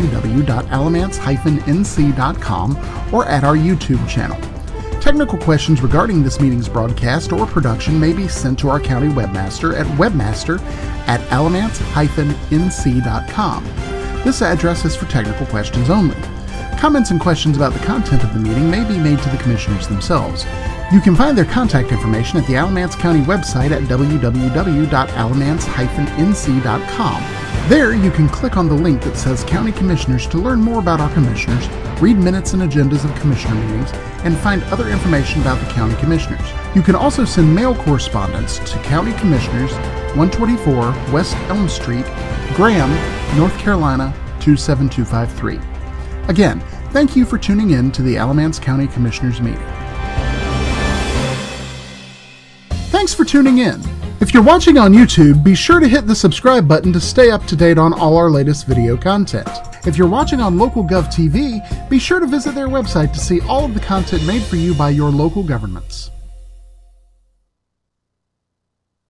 www.alamance-nc.com or at our YouTube channel. Technical questions regarding this meeting's broadcast or production may be sent to our county webmaster at webmaster@alamance-nc.com. This address is for technical questions only. Comments and questions about the content of the meeting may be made to the commissioners themselves. You can find their contact information at the Alamance County website at www.alamance-nc.com. There, you can click on the link that says County Commissioners to learn more about our commissioners, read minutes and agendas of commissioner meetings, and find other information about the County Commissioners. You can also send mail correspondence to County Commissioners, 124 West Elm Street, Graham, North Carolina, 27253. Again, thank you for tuning in to the Alamance County Commissioners meeting. Thanks for tuning in. If you're watching on YouTube, be sure to hit the subscribe button to stay up to date on all our latest video content. If you're watching on local Gov TV, be sure to visit their website to see all of the content made for you by your local governments.